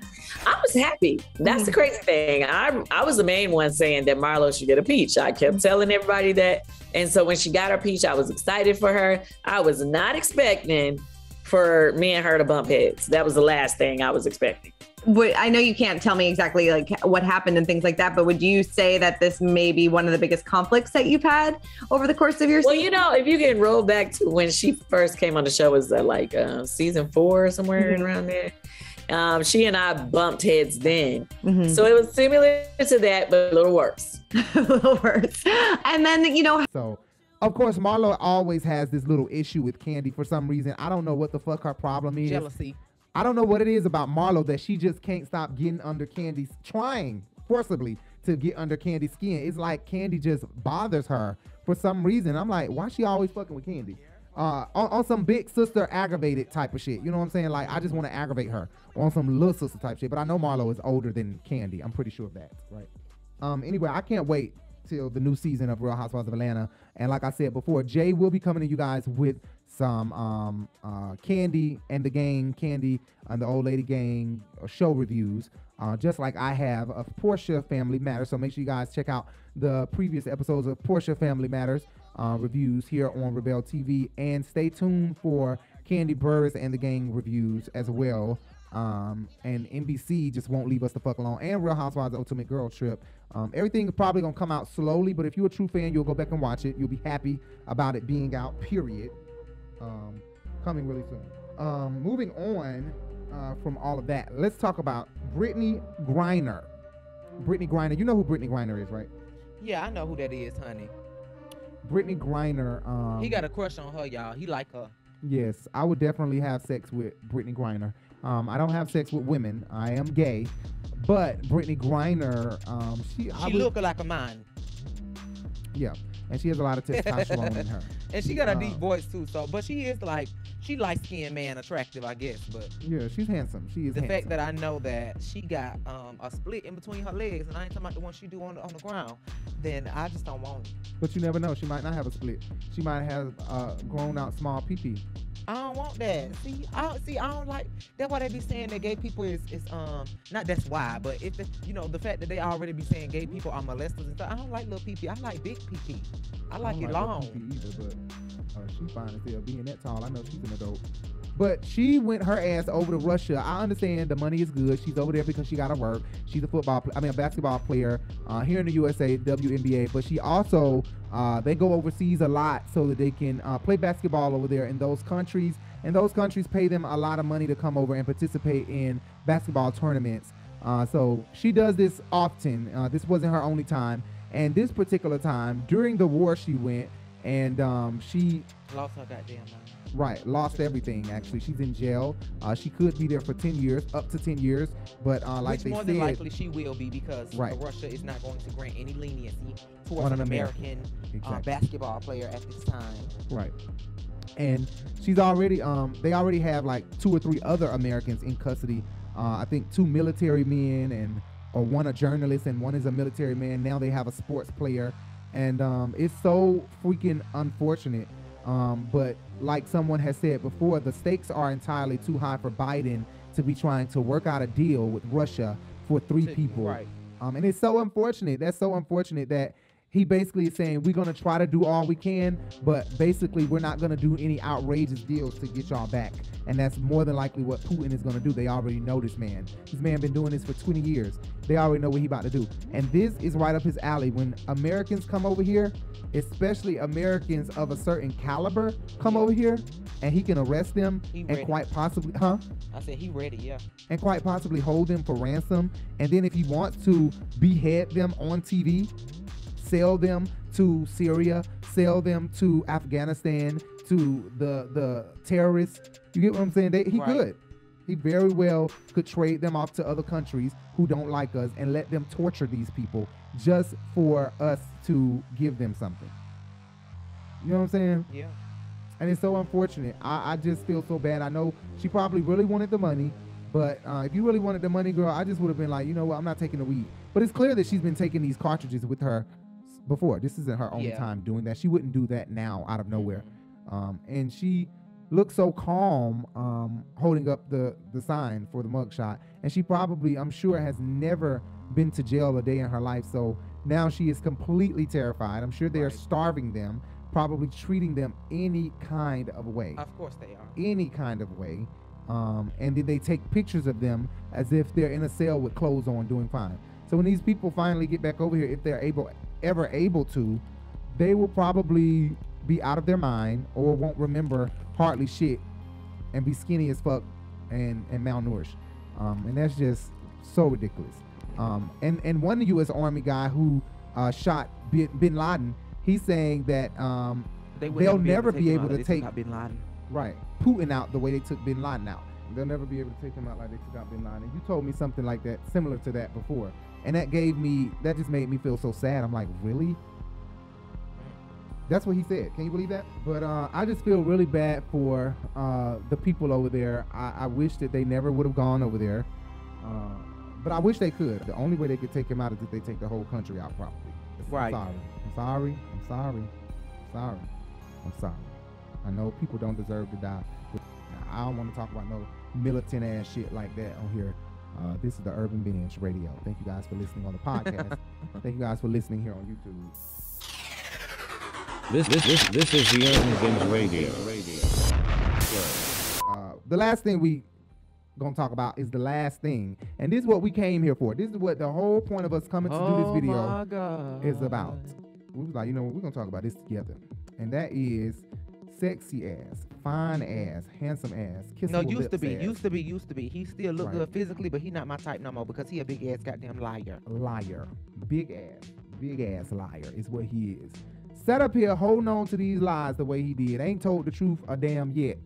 I was happy. That's the crazy thing. I I was the main one saying that Marlo should get a peach. I kept telling everybody that. And so when she got her peach, I was excited for her. I was not expecting for me and her to bump heads. That was the last thing I was expecting.
Would, I know you can't tell me exactly like what happened and things like that, but would you say that this may be one of the biggest conflicts that you've had over the course of your
Well,
season?
you know, if you can roll back to when she first came on the show, was that like uh, season four or somewhere
Mm-hmm.
around there? Um, she and I bumped heads then.
Mm-hmm.
So it was similar to that, but a little worse.
a little worse. And then, you know.
So, of course, Marlo always has this little issue with Kandi for some reason. I don't know what the fuck her problem is.
Jealousy.
I don't know what it is about Marlo that she just can't stop getting under Candy's, trying forcibly to get under Candy's skin. It's like Kandi just bothers her for some reason. I'm like, why she always fucking with Kandi? Uh, on, on some big sister aggravated type of shit. You know what I'm saying? Like, I just want to aggravate her on some little sister type shit. But I know Marlo is older than Kandi. I'm pretty sure of that, right? Um, anyway, I can't wait till the new season of Real Housewives of Atlanta. And like I said before, Jay will be coming to you guys with some um, uh, Kandi and the gang, Kandi and the Old Lady Gang uh, show reviews, uh, just like I have of Portia Family Matters. So make sure you guys check out the previous episodes of Portia Family Matters uh, reviews here on Rebel T V, and stay tuned for Kandi Burruss and the gang reviews as well. Um, and N B C just won't leave us the fuck alone. And Real Housewives Ultimate Girl Trip. Um, everything is probably gonna come out slowly, but if you're a true fan, you'll go back and watch it. You'll be happy about it being out, period. Um, coming really soon. Um, moving on uh, from all of that, let's talk about Brittany Griner. Brittany Griner, you know who Brittany Griner is, right?
Yeah, I know who that is, honey.
Brittany Griner. Um,
He got a crush on her, y'all. He like her.
Yes, I would definitely have sex with Brittany Griner. Um, I don't have sex with women. I am gay, but Brittany Griner, um, she I
She
would,
look like a man.
yeah, and she has a lot of testosterone in her.
And she got a
Uh,
deep voice too. So, but she is like, she light skinned man, attractive, I guess. But
Yeah, she's handsome. She is
the
handsome.
fact that I know that she got um, a split in between her legs, and I ain't talking about the one she do on the, on the ground, then I just don't want it.
But you never know. She might not have a split. She might have a grown out small pee-pee.
I don't want that. See, I don't see. I don't like. That's why they be saying that gay people is is um not that's why, but if the, you know the fact that they already be saying gay people are molesters and stuff. I don't like little pee pee. I like big pee pee. I like
don't
it
her
long.
pee-pee either, but uh, she fine as hell. Being that tall, I know she's an adult. But she went her ass over to Russia. I understand the money is good. She's over there because she got to work. She's a football, pl- I mean, a basketball player uh, here in the U S A, W N B A. But she also, uh, they go overseas a lot so that they can uh, play basketball over there in those countries. And those countries pay them a lot of money to come over and participate in basketball tournaments. Uh, so she does this often. Uh, this wasn't her only time. And this particular time, during the war, she went and um, she
Lost her goddamn mind.
Right, lost everything. Actually, she's in jail. Uh, she could be there for ten years, up to ten years. But uh, like
Which
they
more
said,
than likely she will be because
Right.
Russia is not going to grant any leniency
On
towards
an
an
American.
American, uh,
Exactly.
basketball player at this time.
right. And she's already, um, they already have like two or three other Americans in custody. Uh, I think two military men and or one a journalist and one is a military man. Now they have a sports player, and um, it's so freaking unfortunate. Um, but like someone has said before, the stakes are entirely too high for Biden to be trying to work out a deal with Russia for three people.
Right.
Um, and it's so unfortunate. That's so unfortunate that he basically is saying we're going to try to do all we can, but basically we're not going to do any outrageous deals to get y'all back. And that's more than likely what Putin is going to do. They already know this man. This man been doing this for twenty years. They already know what he about to do. And this is right up his alley. When Americans come over here, especially Americans of a certain caliber come over here, and he can arrest them
He
and
ready.
quite possibly, huh?
I said he ready, yeah.
and quite possibly hold them for ransom. And then if he wants to behead them on T V, sell them to Syria, sell them to Afghanistan, to the the terrorists. You get what I'm saying? They, he
Right.
could. He very well could trade them off to other countries who don't like us and let them torture these people just for us to give them something. You know what I'm saying?
Yeah.
And it's so unfortunate. I, I just feel so bad. I know she probably really wanted the money, but uh, if you really wanted the money, girl, I just would have been like, you know what, I'm not taking the weed. But it's clear that she's been taking these cartridges with her s- before. This isn't her only
Yeah.
time doing that. She wouldn't do that now out of nowhere. Um, and she looked so calm um, holding up the, the sign for the mugshot. And she probably, I'm sure, has never been to jail a day in her life. So now she is completely terrified. I'm sure they are starving them, probably treating them any kind of way.
Of course they are.
Any kind of way. Um, and then they take pictures of them as if they're in a cell with clothes on doing fine. So when these people finally get back over here, if they're able, ever able to, they will probably be out of their mind or won't remember hardly shit and be skinny as fuck and, and malnourished. Um, and that's just so ridiculous. Um, and, and one U S Army guy who uh, shot bin, bin Laden, he's saying that um,
They would
they'll
never be able
never
to
be
take him
able
out
to
like they took out
take
Bin Laden.
right Putin out the way they took bin Laden out. They'll never be able to take him out like they took out bin Laden. You told me something like that, similar to that before. And that gave me, that just made me feel so sad. I'm like, really? That's what he said. Can you believe that? But uh, I just feel really bad for uh, the people over there. I, I wish that they never would have gone over there. Uh, but I wish they could. The only way they could take him out is if they take the whole country out properly.
Right.
I'm sorry. I'm sorry. I'm sorry. I'm sorry. I'm sorry. I know people don't deserve to die. I don't want to talk about no militant ass shit like that on here. Uh, this is the Urban Binge Radio. Thank you guys for listening on the podcast. Thank you guys for listening here on YouTube.
This this this this is the Urban Binge Radio.
Uh, the last thing we gonna talk about is the last thing, and this is what we came here for. This is what the whole point of us coming to do
Oh
this
my
video
God.
is about. We was like, you know, we're gonna talk about this together, and that is sexy ass, fine ass, handsome ass,
No,
kissable
used to
lips
be,
ass.
used to be, used to be. He still look
Right.
good physically, but he not my type no more because he a big ass goddamn liar.
Liar, big ass, big ass liar is what he is. Sat up here holding on to these lies the way he did. Ain't told the truth a damn yet.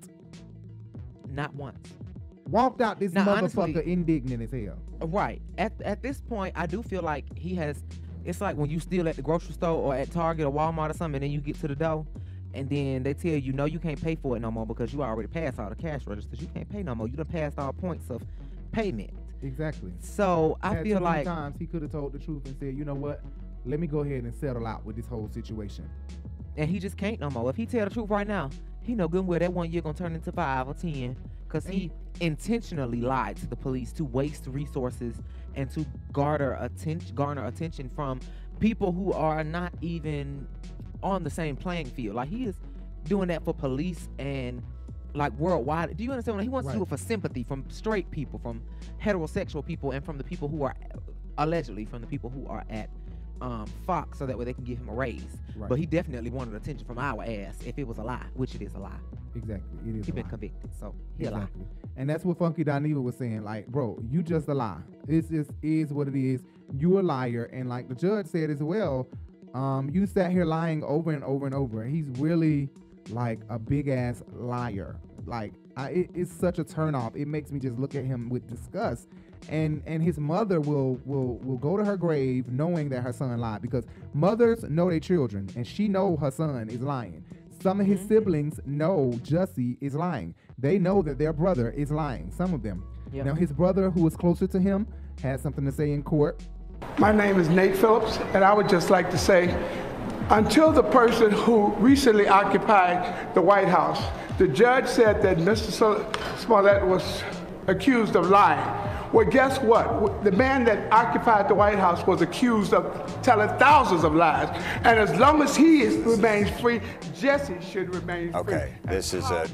Not once.
Walked out this
Now,
motherfucker
honestly-
indignant as hell.
Right. At at this point, I do feel like he has. It's like when you steal at the grocery store or at Target or Walmart or something, and then you get to the door, and then they tell you, no, you can't pay for it no more because you already passed all the cash registers. You can't pay no more. You done passed all points of payment.
Exactly.
So I
Had
feel
too many
like
times he could have told the truth and said, you know what, let me go ahead and settle out with this whole situation.
and he just can't no more. If he tell the truth right now, he know good and well that one year gonna turn into five or ten, cause he intentionally lied to the police to waste resources and to garner attention, garner attention from people who are not even on the same playing field. Like he is doing that for police and like worldwide. Do you understand? What he wants to do
Right.
it for sympathy from straight people, from heterosexual people, and from the people who are allegedly from the people who are at um, Fox, so that way they can give him a raise.
Right.
But he definitely wanted attention from our ass if it was a lie, which it is a lie.
Exactly. It is
He
a
been
lie.
convicted, so he a
Exactly.
lie.
And that's what Funky Dineva was saying. Like, bro, you just a lie. This just is what it is. You a liar. And like the judge said as well, um, you sat here lying over and over and over. He's really like a big ass liar. Like, I, it, it's such a turnoff. It makes me just look at him with disgust. And and his mother will will will go to her grave knowing that her son lied, because mothers know their children, and she know her son is lying. Some of his siblings know Jussie is lying. They know that their brother is lying. Some of them.
Yep.
Now his brother, who was closer to him, had something to say in court.
My name is Nate Phillips, and I would just like to say, until the person who recently occupied the White House, the judge said that Mister Smollett was accused of lying. Well, guess what? The man that occupied the White House was accused of telling thousands of lies. And as long as he is, remains free, Jesse should remain free.
Okay, this is a,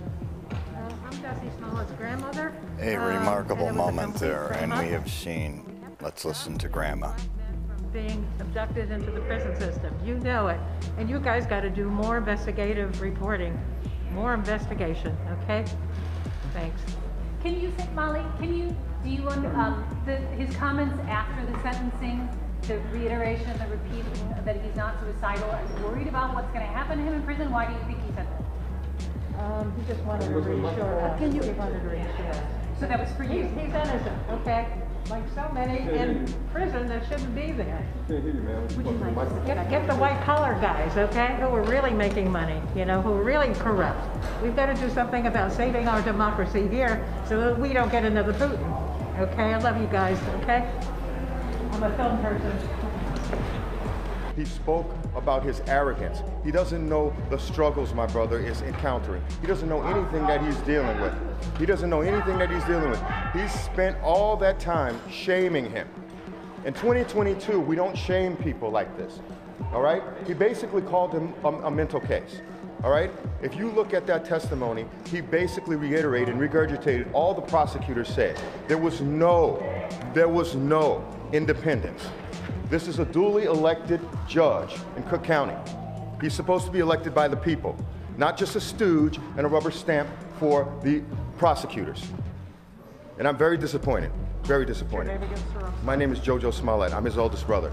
I'm Jussie Smollett's grandmother.
a
Um,
remarkable
and it was a
moment
complete
there, and
frame-up
we have seen, let's listen to Grandma.
from being abducted into the prison system. You know it. And you guys got to do more investigative reporting, more investigation, okay? Thanks.
Can you say, Molly, can you, do you, um, the, his comments after the sentencing,
the reiteration, the repeating that he's not suicidal, are you worried about what's going to happen to him in prison? Why do you think he said that? Um, he just wanted to reassure us. Can you? He wanted to reassure us. So that was for you? He's, he's innocent, okay? Like so many in prison that shouldn't be there. Would you like get, get the white collar guys, okay, who are really making money, you know, who are really corrupt. We've got to do something about saving our democracy here so that we don't get another Putin. Okay, I love you guys, okay? I'm a film person.
He spoke about his arrogance. He doesn't know the struggles my brother is encountering. He doesn't know anything that he's dealing with. He doesn't know anything that he's dealing with. He's spent all that time shaming him. In twenty twenty-two, we don't shame people like this, all right? He basically called him a, a mental case, all right? If you look at that testimony, he basically reiterated and regurgitated all the prosecutors said. There was no, there was no independence. This is a duly elected judge in Cook County. He's supposed to be elected by the people, not just a stooge and a rubber stamp for the prosecutors. And I'm very disappointed, very disappointed.
Your name again, sir?
My name is Jojo Smollett. I'm his oldest brother.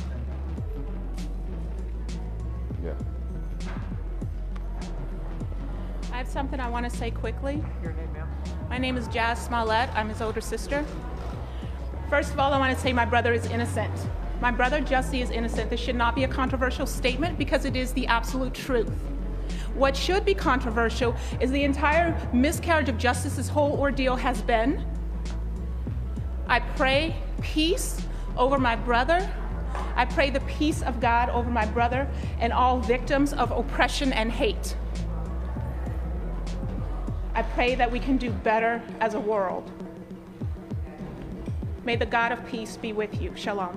Yeah.
I have something I want to say quickly.
Your name, ma'am?
My name is Jazz Smollett. I'm his older sister. First of all, I want to say my brother is innocent. My brother Jussie is innocent. This should not be a controversial statement because it is the absolute truth. What should be controversial is the entire miscarriage of justice this whole ordeal has been. I pray peace over my brother. I pray the peace of God over my brother and all victims of oppression and hate. I pray that we can do better as a world. May the God of peace be with you. Shalom.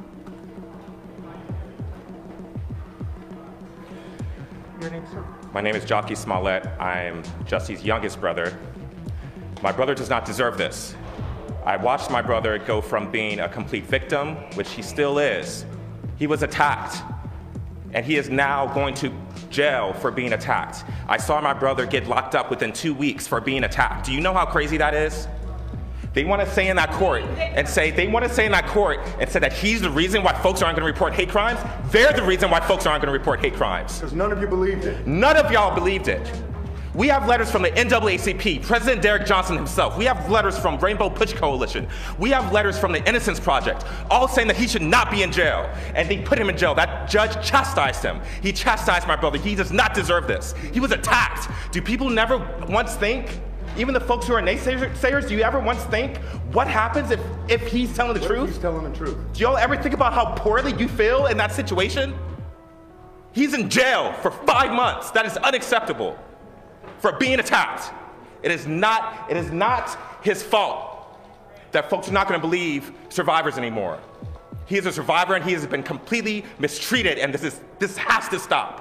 Your name, sir?
My name is Jockey Smollett. I'm Jussie's youngest brother. My brother does not deserve this. I watched my brother go from being a complete victim, which he still is. He was attacked, and he is now going to jail for being attacked. I saw my brother get locked up within two weeks for being attacked. Do you know how crazy that is? They want to say in that court and say, they want to say in that court and say that he's the reason why folks aren't going to report hate crimes. They're the reason why folks aren't going to report hate crimes.
Because none of you believed it.
None of y'all believed it. We have letters from the N double A C P, President Derek Johnson himself. We have letters from Rainbow Push Coalition. We have letters from the Innocence Project, all saying that he should not be in jail. And they put him in jail. That judge chastised him. He chastised my brother. He does not deserve this. He was attacked. Do people never once think, even the folks who are naysayers, do you ever once think, what happens if, if he's telling the
what
truth?
If he's telling the truth.
Do y'all ever think about how poorly you feel in that situation? He's in jail for five months. That is unacceptable. For being attacked. It is not, it is not his fault that folks are not going to believe survivors anymore. He is a survivor and he has been completely mistreated, and this is this has to stop.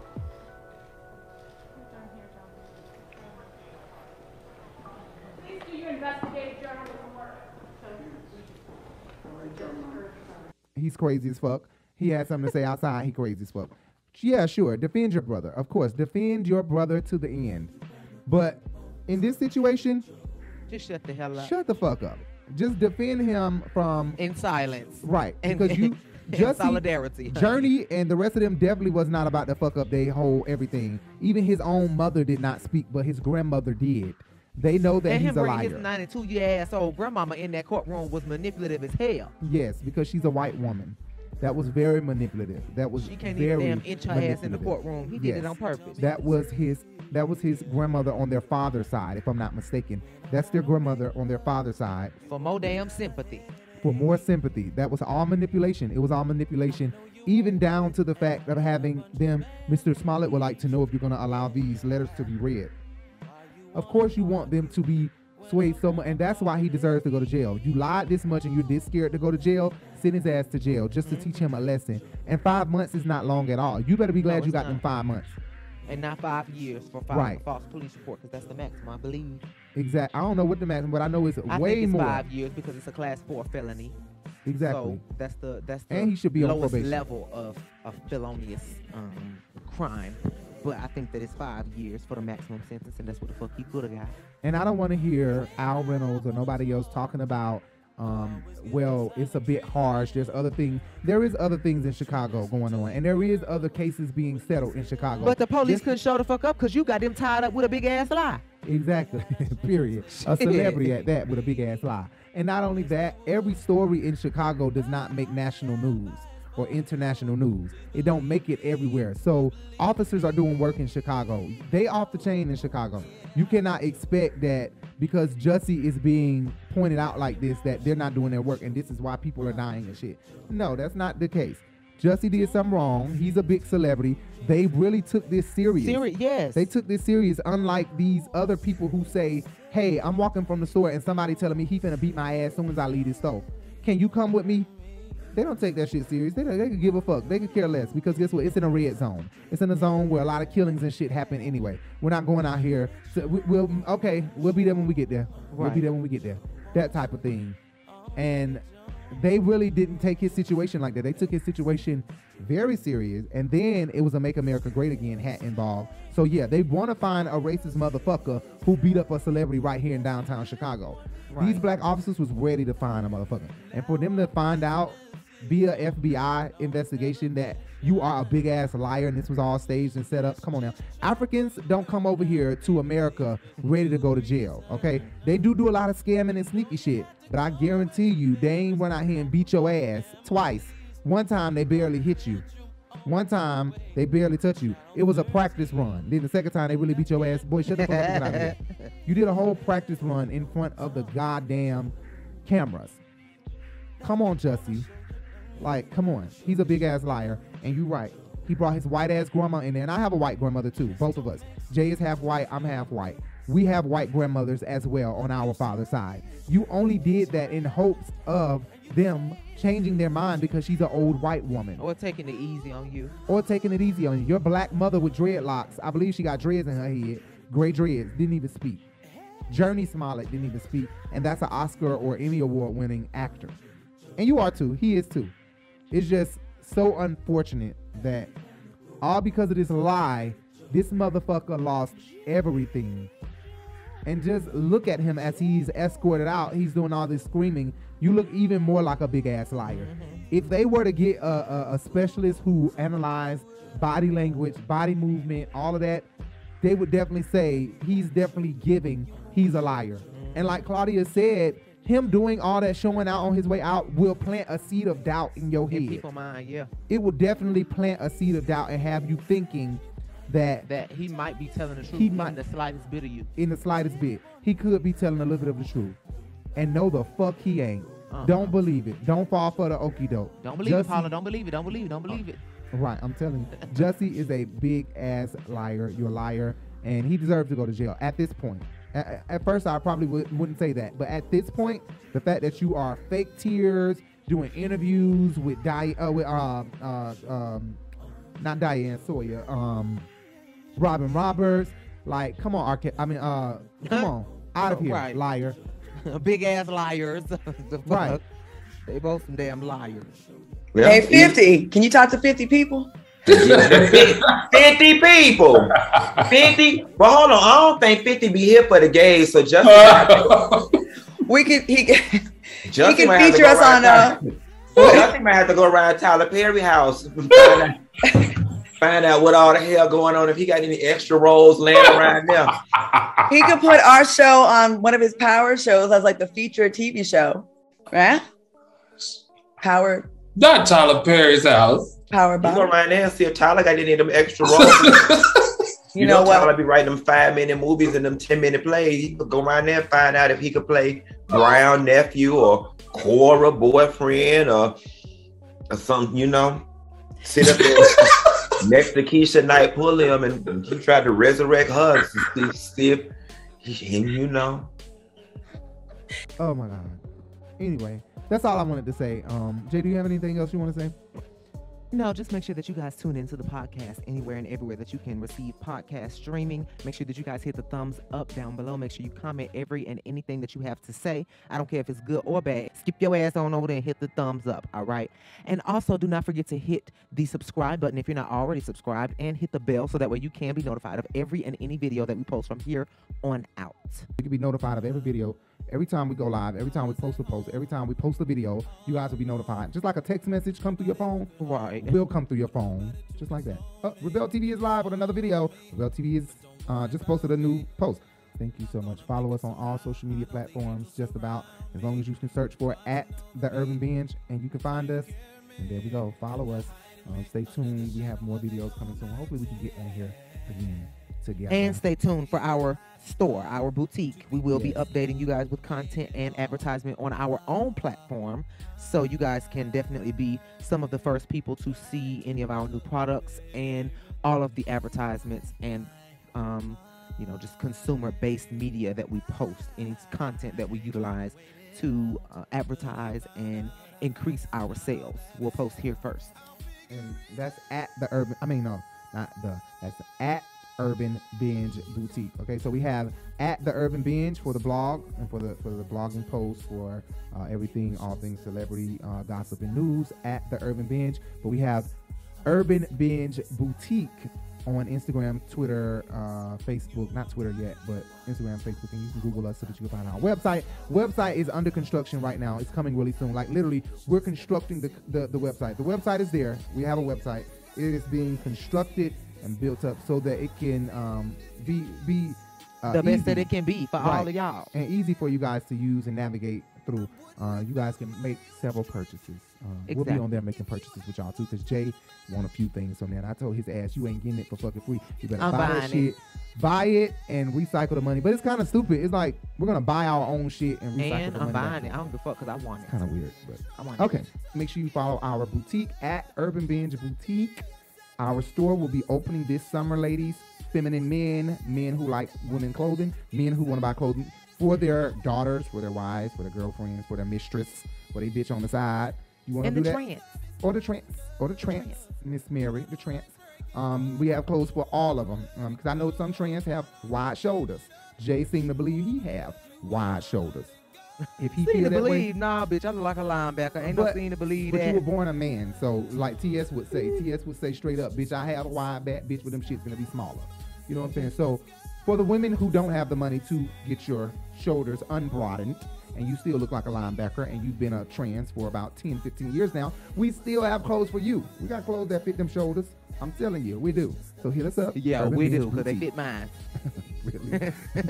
Please do your investigative journalism work.
He's crazy as fuck. He had something to say outside. He crazy as fuck. Yeah, sure. Defend your brother. Of course. Defend your brother to the end. But in this situation,
just shut the hell up.
Shut the fuck up. Just defend him from
in silence.
Right.
And,
because you
just solidarity.
Journey and the rest of them definitely was not about to fuck up their whole everything. Even his own mother did not speak, but his grandmother did. They know that
and
he's
him
a
bringing
liar.
His ninety-two year ass old grandmama in that courtroom was manipulative as hell.
Yes, because she's a white woman. That was very manipulative. That was
she can't
very
even damn inch her ass in the courtroom. He
yes.
did it on purpose.
That was his. That was his grandmother on their father's side, if I'm not mistaken. That's their grandmother on their father's side.
For more damn sympathy.
For more sympathy. That was all manipulation. It was all manipulation, even down to the fact of having them. Mister Smollett would like to know if you're going to allow these letters to be read. Of course, you want them to be swayed so much, and that's why he deserves to go to jail. You lied this much and you're this scared to go to jail, send his ass to jail just to teach him a lesson. And five months is not long at all. You better be glad no, you got not. them five months.
And not five years for five
right.
false police report, because that's the maximum, I believe.
Exactly. I don't know what the maximum, but I know it's
I
way
think it's
more.
five years because it's a class four felony.
Exactly.
So that's the that's the
and he should be
lowest
on probation.
level of, of felonious um, crime. But I think that it's five years for the maximum sentence, and that's what the fuck he could have got.
And I don't want to hear Al Reynolds or nobody else talking about um, well, it's a bit harsh. There's other things. There is other things in Chicago going on, and there is other cases being settled in Chicago.
But the police
Just-
couldn't show the fuck up because you got them tied up with a big ass lie.
Exactly. Period. A celebrity at that with a big ass lie. And not only that, every story in Chicago does not make national news or international news. It don't make it everywhere. So officers are doing work in Chicago. They off the chain in Chicago. You cannot expect that because Jussie is being pointed out like this that they're not doing their work and this is why people are dying and shit. No, that's not the case. Jussie did something wrong. He's a big celebrity. They really took this serious.
Serious, yes.
They took this serious, unlike these other people who say, hey, I'm walking from the store and somebody telling me he finna beat my ass as soon as I leave this store. Can you come with me? They don't take that shit serious. They, they could give a fuck. They could care less because guess what? It's in a red zone. It's in a zone where a lot of killings and shit happen anyway. We're not going out here. So we, we'll okay. We'll be there when we get there. We'll be
Right.
there when we get there. That type of thing. And they really didn't take his situation like that. They took his situation very serious. And then it was a Make America Great Again hat involved. So yeah, they want to find a racist motherfucker who beat up a celebrity right here in downtown Chicago.
Right.
These black officers was ready to find a motherfucker. And for them to find out via F B I investigation that you are a big ass liar and this was all staged and set up. Come on now. Africans don't come over here to America ready to go to jail, okay? They do do a lot of scamming and sneaky shit, but I guarantee you they ain't run out here and beat your ass twice. One time they barely hit you. One time they barely touch you. It was a practice run. Then the second time they really beat your ass. Boy, shut the fuck up and get out of here. You did a whole practice run in front of the goddamn cameras. Come on, Jussie. Like, come on. He's a big ass liar. And you right. He brought his white ass grandma in there. And I have a white grandmother too. Both of us. Jay is half white. I'm half white. We have white grandmothers as well on our father's side. You only did that in hopes of them changing their mind because she's an old white woman.
Or taking it easy on you.
Or taking it easy on you. Your black mother with dreadlocks. I believe she got dreads in her head. Gray dreads. Didn't even speak. Journey Smollett didn't even speak. And that's an Oscar or Emmy Award winning actor. And you are too. He is too. It's just so unfortunate that all because of this lie, this motherfucker lost everything. And just look at him as he's escorted out. He's doing all this screaming. You look even more like a big ass liar. Mm-hmm. If they were to get a, a, a specialist who analyzed body language, body movement, all of that, they would definitely say he's definitely giving, he's a liar. Mm-hmm. And like Claudia said, him doing all that showing out on his way out will plant a seed of doubt in your head.
In people's mind, yeah.
It will definitely plant a seed of doubt and have you thinking that
that he might be telling the truth
he
in
might,
the slightest bit of you.
In the slightest bit. He could be telling a little bit of the truth. And no, the fuck he ain't.
Uh-huh.
Don't believe it. Don't fall for the okie doke.
Don't believe
Jussie,
it, Paula. Don't believe it. Don't believe it. Don't believe it.
Right, I'm telling you. Jussie is a big ass liar. You're a liar. And he deserves to go to jail at this point. At, at first, I probably would, wouldn't say that. But at this point, the fact that you are fake tears, doing interviews with Di, uh, with uh, uh, um, not Diane Sawyer, um, Robin Roberts, like, come on, Arca- I mean, uh, come on, out of here,
Right.
liar.
Big ass liars. The fuck?
Right.
They both some damn liars.
Hey, fifty. Can you talk to fifty people?
fifty people. fifty. Well, hold on. I don't think fifty be here for the gays. So just
we could. He,
Jussie
he can
might have to
feature
go
us
around
on. Uh,
Tyler- Jussie might have to go around Tyler Perry house. and Find out, find out what all the hell going on. If he got any extra roles laying around there.
he could put our show on one of his power shows as like the featured T V show, right? Power.
Not Tyler Perry's house.
Power
You
by.
go around there and see if Tyler got any of them extra roles. you,
You
know,
know what?
Tyler be writing them five minute movies and them ten minute plays. He could go around there and find out if he could play Brown nephew or Cora boyfriend or, or something, you know. Sit up there next to Keisha Knight Pulliam and, and he tried to resurrect her to see, see if he, you know.
Oh my God. Anyway, that's all I wanted to say. Um, Jay, do you have anything else you want to say?
No, just make sure that you guys tune into the podcast anywhere and everywhere that you can receive podcast streaming. Make sure that you guys hit the thumbs up down below. Make sure you comment every and anything that you have to say. I don't care if it's good or bad. Skip your ass on over there and hit the thumbs up, all right? And also, do not forget to hit the subscribe button if you're not already subscribed, and hit the bell so that way you can be notified of every and any video that we post from here on out.
You can be notified of every video. Every time we go live, every time we post a post, every time we post a video, you guys will be notified. Just like a text message come through your phone,
right?
Will come through your phone, just like that. Oh, Rebel T V is live with another video. Rebel T V is uh, just posted a new post. Thank you so much. Follow us on all social media platforms, just about, as long as you can search for at The Urban Binge, and you can find us. And there we go. Follow us. Um, stay tuned. We have more videos coming soon. Hopefully we can get on here again together.
And stay tuned for our store, our boutique. We will
Yes.
be updating you guys with content and advertisement on our own platform, so you guys can definitely be some of the first people to see any of our new products and all of the advertisements and um, you know, just consumer-based media that we post, any content that we utilize to uh, advertise and increase our sales. We'll post here first.
And that's at the Urban, I mean, no, not the, that's at Urban Binge Boutique. Okay, so we have at the Urban Binge for the blog and for the for the blogging post for uh, everything, all things celebrity, uh, gossip, and news at the Urban Binge. But we have Urban Binge Boutique on Instagram, Twitter, uh, Facebook, not Twitter yet, but Instagram, Facebook, and you can Google us so that you can find our website. Website is under construction right now. It's coming really soon. Like literally, we're constructing the, the, the website. The website is there. We have a website. It is being constructed and built up so that it can um, be be uh,
the best
easy.
that it can be for
Right.
all of y'all.
And easy for you guys to use and navigate through. Uh, you guys can make several purchases. Uh, We'll be
Exactly.
on there making purchases with y'all too, because Jay want a few things on there. And I told his ass, you ain't getting it for fucking free. You better
I'm
buy that
buying
shit,
it.
buy it, and recycle the money. But it's kind of stupid. It's like we're gonna buy our own shit and recycle
And
the
I'm
money. back.
buying it. I don't give a fuck because I want it.
Kind of weird, but
I want it.
okay. Make sure you follow our boutique at Urban Binge Boutique. Our store will be opening this summer, ladies. Feminine men, men who like women clothing, men who want to buy clothing for their daughters, for their wives, for their girlfriends, for their mistress, for their bitch on the side. You want to
And
do
the
that?
trans.
Or the trans. Or the trans. Miss Mary, the trans. Um, we have clothes for all of them. Because I know some trans have wide shoulders. Jay seemed to believe he have wide shoulders. If he
Seen
feel
to
that way,
believe, nah, bitch, I look like a linebacker. Ain't no
But-
seen to believe
but
that.
you were born a man, so like T S would say, T S would say straight up, bitch, I have a wide back, bitch, with them shit's gonna be smaller. You know what I'm saying? So for the women who don't have the money to get your shoulders unbroadened, and you still look like a linebacker, and you've been a trans for about ten, fifteen years now, we still have clothes for you. We got clothes that fit them shoulders. I'm telling you, we do. So hit us up.
Yeah,
Urban
we
Binge
do, because they
Boutique.
fit mine.
Really?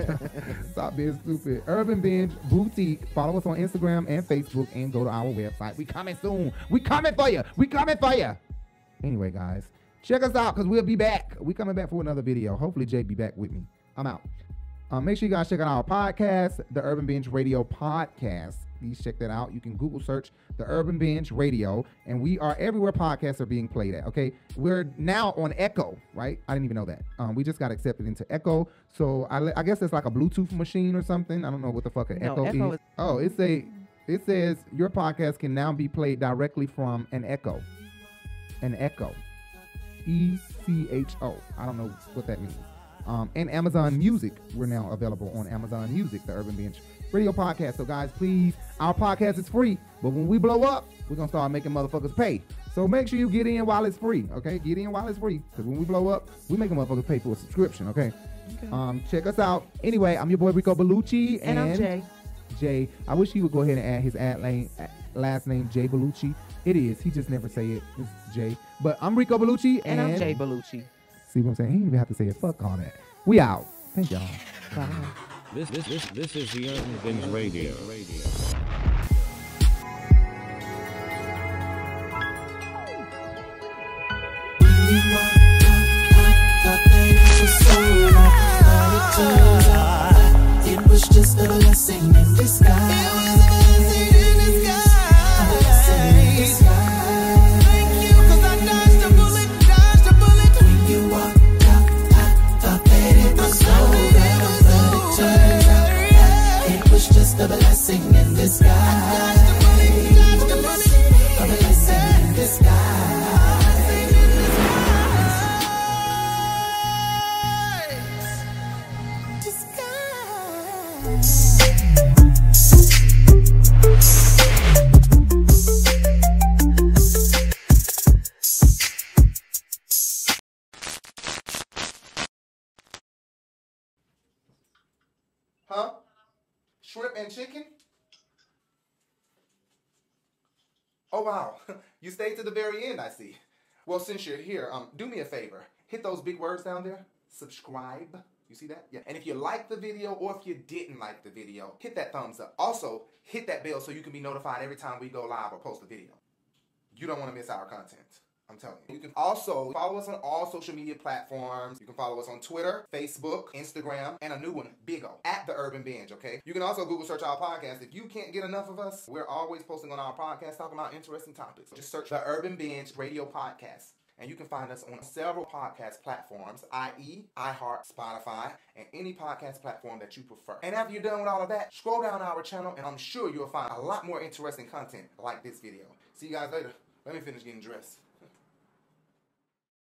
Stop being stupid. Urban Binge Boutique. Follow us on Instagram and Facebook, and go to our website. We coming soon. We coming for you. We coming for you. Anyway, guys, check us out because we'll be back. We coming back for another video. Hopefully, Jay be back with me. I'm out. Um, make sure you guys check out our podcast, the Urban Binge Radio Podcast. Please check that out. You can Google search the Urban Binge Radio, and we are everywhere podcasts are being played at. Okay, we're now on Echo, right? I didn't even know that. Um, we just got accepted into Echo, so I, I guess it's like a Bluetooth machine or something. I don't know what the fuck an
No,
Echo,
Echo
is.
is-
Oh, it's a. It says your podcast can now be played directly from an Echo. An Echo. E C H O. I don't know what that means. Um, and Amazon Music. We're now available on Amazon Music, the Urban Binge Radio Podcast. So, guys, please, our podcast is free, but when we blow up, we're going to start making motherfuckers pay. So make sure you get in while it's free, okay? Get in while it's free, because when we blow up, we make motherfuckers pay for a subscription, okay?
Okay.
Um, check us out. Anyway, I'm your boy Rico Bellucci.
And I'm Jay.
Jay. I wish he would go ahead and add his ad lane, last name, Jay Bellucci. It is. He just never say it. It's Jay. But I'm Rico Bellucci.
And,
And,
I'm Jay Bellucci.
See what I'm saying? He didn't even have to say it. Fuck all that. We out. Thank y'all.
Bye.
This this this this is the Urban Binge Radio.
It was just a blessing in disguise. A blessing in disguise. Thank you, 'cause I dodged a bullet, dodged a bullet. When you walked out, I thought that it was over, but it turned out it was just a blessing in disguise. A blessing in disguise.
saying chicken? Oh, wow. You stayed to the very end, I see. Well, since you're here, um, do me a favor. Hit those big words down there. Subscribe. You see that? Yeah. And if you liked the video or if you didn't like the video, hit that thumbs up. Also, hit that bell so you can be notified every time we go live or post a video. You don't want to miss our content. I'm telling you. You can also follow us on all social media platforms. You can follow us on Twitter, Facebook, Instagram, and a new one, Bigo, at The Urban Binge, okay? You can also Google search our podcast. If you can't get enough of us, we're always posting on our podcast talking about interesting topics. Just search The Urban Binge Radio Podcast. And you can find us on several podcast platforms, that is. iHeart, Spotify, and any podcast platform that you prefer. And after you're done with all of that, scroll down our channel, and I'm sure you'll find a lot more interesting content like this video. See you guys later. Let me finish getting dressed.